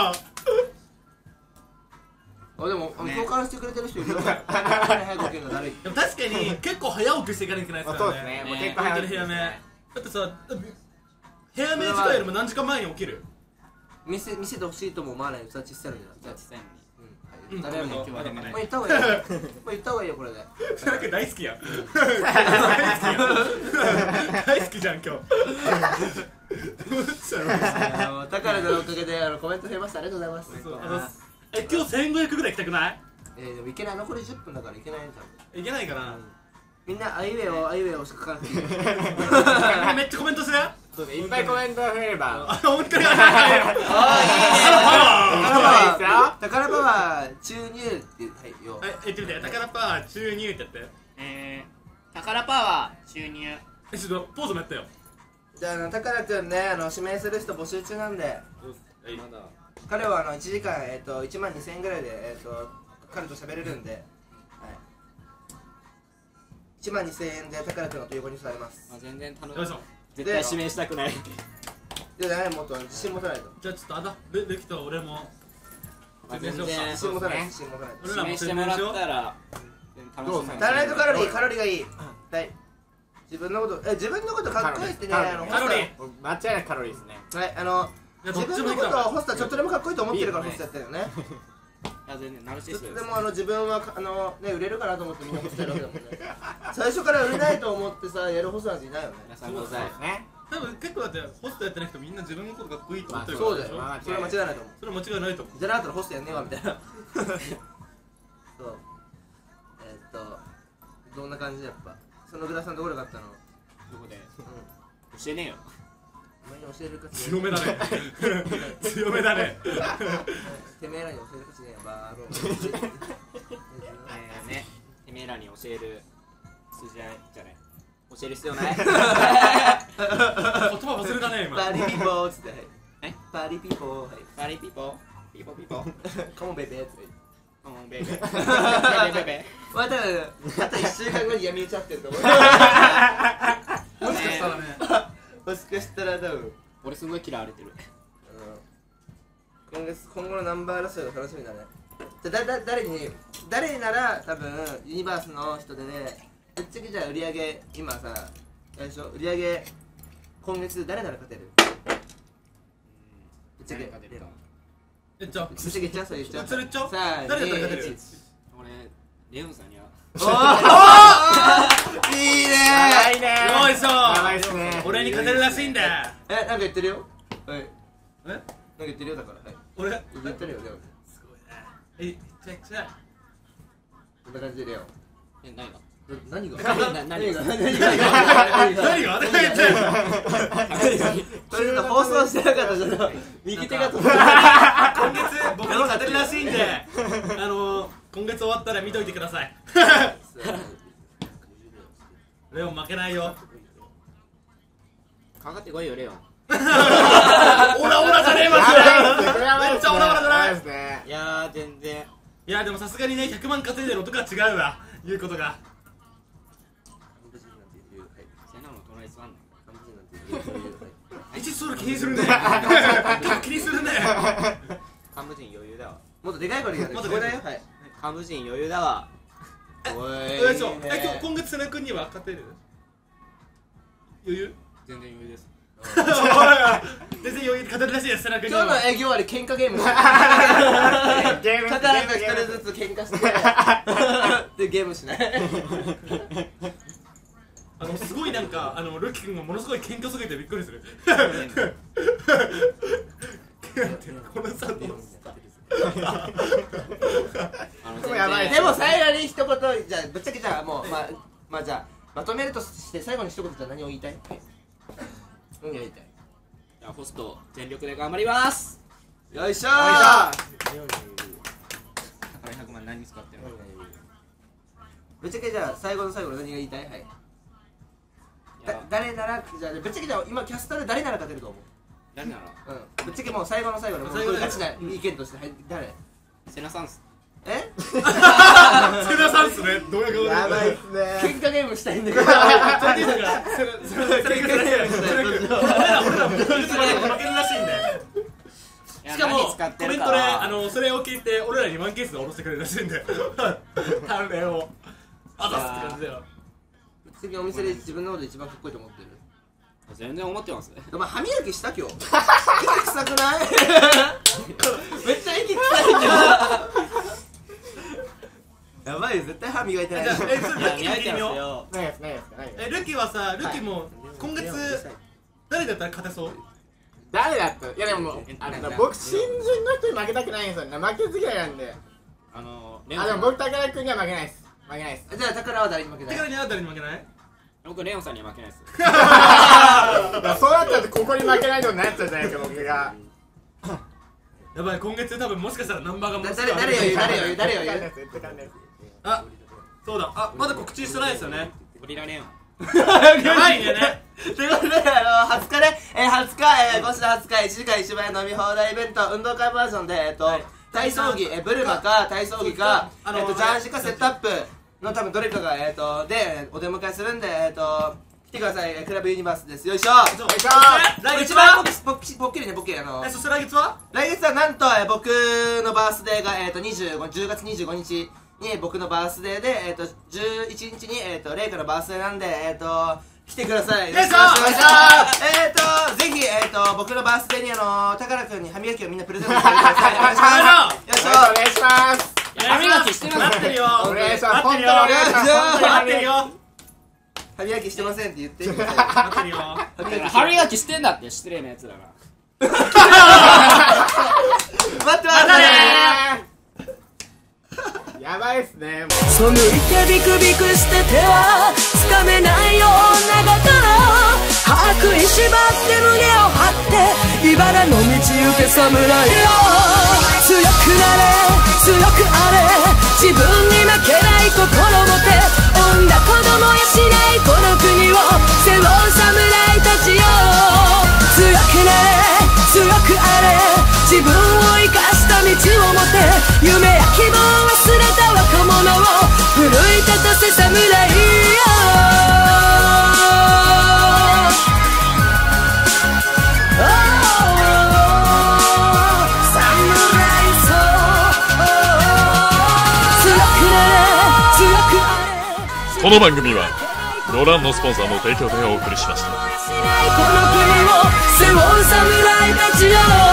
[SPEAKER 1] あでも共感してくれてる人いるよ。早く起きるのだるい。
[SPEAKER 2] でも確かに結構早起きしていかなきゃいけないですからね。
[SPEAKER 4] そうですね。もう結構早い
[SPEAKER 2] 部屋目だってさ部屋目時間よりも何時間前に起きる？
[SPEAKER 1] 見せてほしいとも思わない。それは小さいのに
[SPEAKER 3] じゃあ小さいのに
[SPEAKER 1] 誰も
[SPEAKER 3] 今日はでもね
[SPEAKER 1] もう言った方がいいよ。もう言った方がいいよこれで。
[SPEAKER 2] それだけ大好きや大好きじゃん今日。どうしたの？
[SPEAKER 1] 宝のおかげでコメント増えました。ありがとうございます。
[SPEAKER 2] 今日1500ぐらい行きたくない？
[SPEAKER 1] でもいけない。残り10分だからいけないんだ。
[SPEAKER 2] いけないかな。
[SPEAKER 1] みんなアイウェイをしか書かなくていい。
[SPEAKER 2] めっちゃコメントする？
[SPEAKER 4] そうね。いっぱいコメントが増えれば。
[SPEAKER 2] 本当に
[SPEAKER 1] 宝パワー注入ってはいよ。
[SPEAKER 2] 言ってみて。宝パワー注入ってやって
[SPEAKER 3] 宝パワー注入。
[SPEAKER 2] ちょっとポーズもやったよ。
[SPEAKER 1] じゃあ宝くんね指名する人募集中なんで
[SPEAKER 3] まだ
[SPEAKER 1] 彼は1時間1万2000円ぐらいで彼と喋れるんで1万2000円で宝くんのと横に座れます。
[SPEAKER 3] 全然頼む。
[SPEAKER 2] よいしょ。
[SPEAKER 3] 絶対指名したくない。
[SPEAKER 1] でだねもっと自信持たないと。
[SPEAKER 2] じゃあちょっとレキと俺も
[SPEAKER 3] 全然
[SPEAKER 1] 自信持たない自信持たないと。
[SPEAKER 2] 俺らも
[SPEAKER 3] 指名してもらったら楽しみ。
[SPEAKER 1] タレントカロリーがいい。はい自分のことかっこいいってね
[SPEAKER 2] カロリー
[SPEAKER 4] 間違いなくカロリーですね。
[SPEAKER 1] はい自分のことをホストはちょっとでもかっこいいと思ってるからホストやってるよね。
[SPEAKER 3] いや全然ナルシ
[SPEAKER 1] ちょっと
[SPEAKER 3] ストです。
[SPEAKER 1] でも自分は売れるかなと思ってみんなホストやるわけだもんね。最初から売れないと思ってさやるホストなんていないよね。
[SPEAKER 3] 皆さんございます
[SPEAKER 4] ね。
[SPEAKER 2] 多分結構だってホストやってない人みんな自分のことかっこいいと思ってる
[SPEAKER 1] そうだよ。
[SPEAKER 2] しょ。
[SPEAKER 1] それは間違いないと思う。
[SPEAKER 2] それは間違いないと思う。
[SPEAKER 1] じゃなかったらホストやんねえわみたいな。そうどんな感じやっぱそのグラさんどこで買ったの？
[SPEAKER 3] どこで教えねえよ。
[SPEAKER 1] お前に教える価値
[SPEAKER 2] 強めだね強めだね
[SPEAKER 1] てめえらに教える価値ねえバーロー。
[SPEAKER 3] ねてめえらに教える筋合いじゃない教える必要ない。
[SPEAKER 2] 言葉忘れたね今
[SPEAKER 1] パリピポーっつって
[SPEAKER 3] え
[SPEAKER 1] パリピポーはい
[SPEAKER 3] パリピポピポピポ
[SPEAKER 1] カモンベイベーっつって
[SPEAKER 3] ベイベーベイベーベイベ
[SPEAKER 1] まあ多分あと1週間後に闇討ち合ってると思う。
[SPEAKER 2] もしかしたらね
[SPEAKER 1] もしかしたら多分
[SPEAKER 3] 俺すごい嫌われてる。
[SPEAKER 1] 今後のナンバー争いが楽しみだね。誰なら多分ユニバースの人でねぶっちゃけじゃあ売り上げ今さ最初売り上げ今月誰なら勝てる？ぶっちゃけ
[SPEAKER 3] 勝てるか
[SPEAKER 2] えっちゃ
[SPEAKER 1] ぶっちゃけ言っちゃう、それ言っちゃう。
[SPEAKER 2] それ言っちゃう。
[SPEAKER 1] 3、
[SPEAKER 2] 誰だったら勝てる？
[SPEAKER 1] 2、1。
[SPEAKER 3] 俺レオンさんには
[SPEAKER 1] いいね
[SPEAKER 4] やばいね
[SPEAKER 2] よいしょ
[SPEAKER 4] やばいっすね。
[SPEAKER 2] 俺に勝てるらしいんだよ。
[SPEAKER 1] なんか言ってるよ。はい。
[SPEAKER 2] え
[SPEAKER 1] なんか言ってるよだから。はい。
[SPEAKER 2] 俺
[SPEAKER 1] 言ってるよ、レオン。
[SPEAKER 2] すごいね。え、ちゃくちゃ
[SPEAKER 1] こんな感じでレオン。
[SPEAKER 3] 何が
[SPEAKER 1] 何が？
[SPEAKER 3] 何が
[SPEAKER 2] 何が
[SPEAKER 1] とりあえず放送してなかったじゃん。右手が飛んでる。
[SPEAKER 2] 今月僕に勝てるらしいんで今月終わったら見といてください。レオン負けないよ。
[SPEAKER 3] かかってこいよレオン。
[SPEAKER 2] オラオラじゃねえまめっちゃオラオラじゃない。
[SPEAKER 3] いやー全然。
[SPEAKER 2] いやでもさすがにね100万稼いでる音が違うわ、言うことが。
[SPEAKER 3] セナの隣座んの
[SPEAKER 2] 一それ気にするね。結構気にするね。
[SPEAKER 3] 幹部陣余裕だわ。
[SPEAKER 1] もっとでかい声で言う。
[SPEAKER 2] もっと
[SPEAKER 1] 聞こえないよ。はい。
[SPEAKER 3] 幹部陣余裕だわ。
[SPEAKER 2] よいしょ。今月瀬名君には勝てる？余裕？
[SPEAKER 3] 全然余裕です。
[SPEAKER 2] 全然余裕で勝てるらしいです、瀬名君には。
[SPEAKER 1] 今日の営業終わり喧嘩ゲーム。
[SPEAKER 4] ゲーム
[SPEAKER 1] 宝と一人ずつ喧嘩してでゲームしない。
[SPEAKER 2] すごいなんかルキ君がものすごい謙虚すぎてびっくりする。このさ
[SPEAKER 4] やばい。
[SPEAKER 1] でも最後に一言、じゃあぶっちゃけじゃあもうまあじゃあまとめるとして最後に一言じゃあ何を言いたい？何が言いたい？
[SPEAKER 3] じゃあホスト全力で頑張ります。
[SPEAKER 1] よいしょー。
[SPEAKER 3] 宝100万何に使ってるの？
[SPEAKER 1] ぶっちゃけじゃあ最後の最後の何が言いたい？はい。誰ならじゃあぶっちゃけじゃあ今キャスターで誰なら勝てると思う？
[SPEAKER 3] 誰なら？
[SPEAKER 1] ぶっちゃけもう最後の最後の
[SPEAKER 2] 最後の
[SPEAKER 1] ガチな意見としてはい誰？
[SPEAKER 3] セナさんっす。
[SPEAKER 1] え？
[SPEAKER 2] 瀬名さんっすね。どういうこと？
[SPEAKER 4] やばいっすね。
[SPEAKER 1] 喧嘩ゲームしたいんだけど。
[SPEAKER 2] それでいいのか。それ俺らも負けるらしいんで。しかもコメントでそれを聞いて俺らにワンケースで下ろしてくれるらしいんで。鍛錬をあざすって感じだよ。
[SPEAKER 1] 次お店で自分のこと一番かっこいいと思ってる？
[SPEAKER 3] 全然思ってますね。
[SPEAKER 1] お前歯磨きした今日？息臭くない？めっちゃ息臭いんだよ。やばいよ、絶対歯磨いてない。
[SPEAKER 2] じゃあルキ聞いてみよう。
[SPEAKER 4] ないですないですないです。
[SPEAKER 2] ルキはさ、ルキも今月誰だったら勝てそう？
[SPEAKER 4] 誰だった？いやでも僕新人の人に負けたくないんですよ。負けず嫌いなんで。でも僕宝君には負けないです。負けないです。
[SPEAKER 1] じゃあ宝は誰に負けない？
[SPEAKER 2] 宝には誰に負けない？
[SPEAKER 3] 僕レオンさんには負けないです。
[SPEAKER 4] そうなったらここに負けないのになっちゃうじゃないですか僕が。
[SPEAKER 2] やばい、今月多分もしかしたらナンバーがもう
[SPEAKER 1] 誰を言う？
[SPEAKER 2] あ、そうだ。あ、まだ告知してないですよね。
[SPEAKER 3] ゴリラレオン。
[SPEAKER 2] やばいね。
[SPEAKER 1] ということで、20日ね、今週20日、1時間1万円飲み放題イベント、運動会バージョンで、体操着、ブルマか体操着か、ジャージかセットアップの多分どれかが、で、お出迎えするんで、来てください、クラブユニバースです。よいしょ。一番ポッキリね、ポッキリ。
[SPEAKER 2] そして来月は？
[SPEAKER 1] 来月はなんと、僕のバースデーが、10月25日に僕のバースデーで、11日に、レイカのバースデーなんで、来てください。よろしくお願いします。ぜひ、僕のバースデーに宝くんに歯磨きをみんなプレゼントしてください。お願いします。よいしょ。
[SPEAKER 4] お願いします。
[SPEAKER 3] 歯磨きしてます。
[SPEAKER 2] 待ってるよ。
[SPEAKER 4] お願いします。
[SPEAKER 2] 待ってるよ。
[SPEAKER 4] 本当にお願いします。
[SPEAKER 2] 待ってるよ。
[SPEAKER 1] 歯磨きしてませんって言ってください。
[SPEAKER 2] 待ってるよ。
[SPEAKER 3] 歯磨きしてんだって失礼なやつだから。
[SPEAKER 1] 待って待って
[SPEAKER 4] やばいっすね。
[SPEAKER 8] そむいてビクビクして手はつかめないようなだから歯食いしばって胸を張って茨の道行け侍よ強くなれ強くあれ自分に負けない心持て産んだ子供やしないこの国を背負う侍たちよ強くなれ強くあれ自分を生かした道を持て夢や希望を忘れた若者を奮い立たせ侍よ
[SPEAKER 9] この番組はロランのスポンサーの提供でお送りしました。
[SPEAKER 8] この国を背負う侍たちよ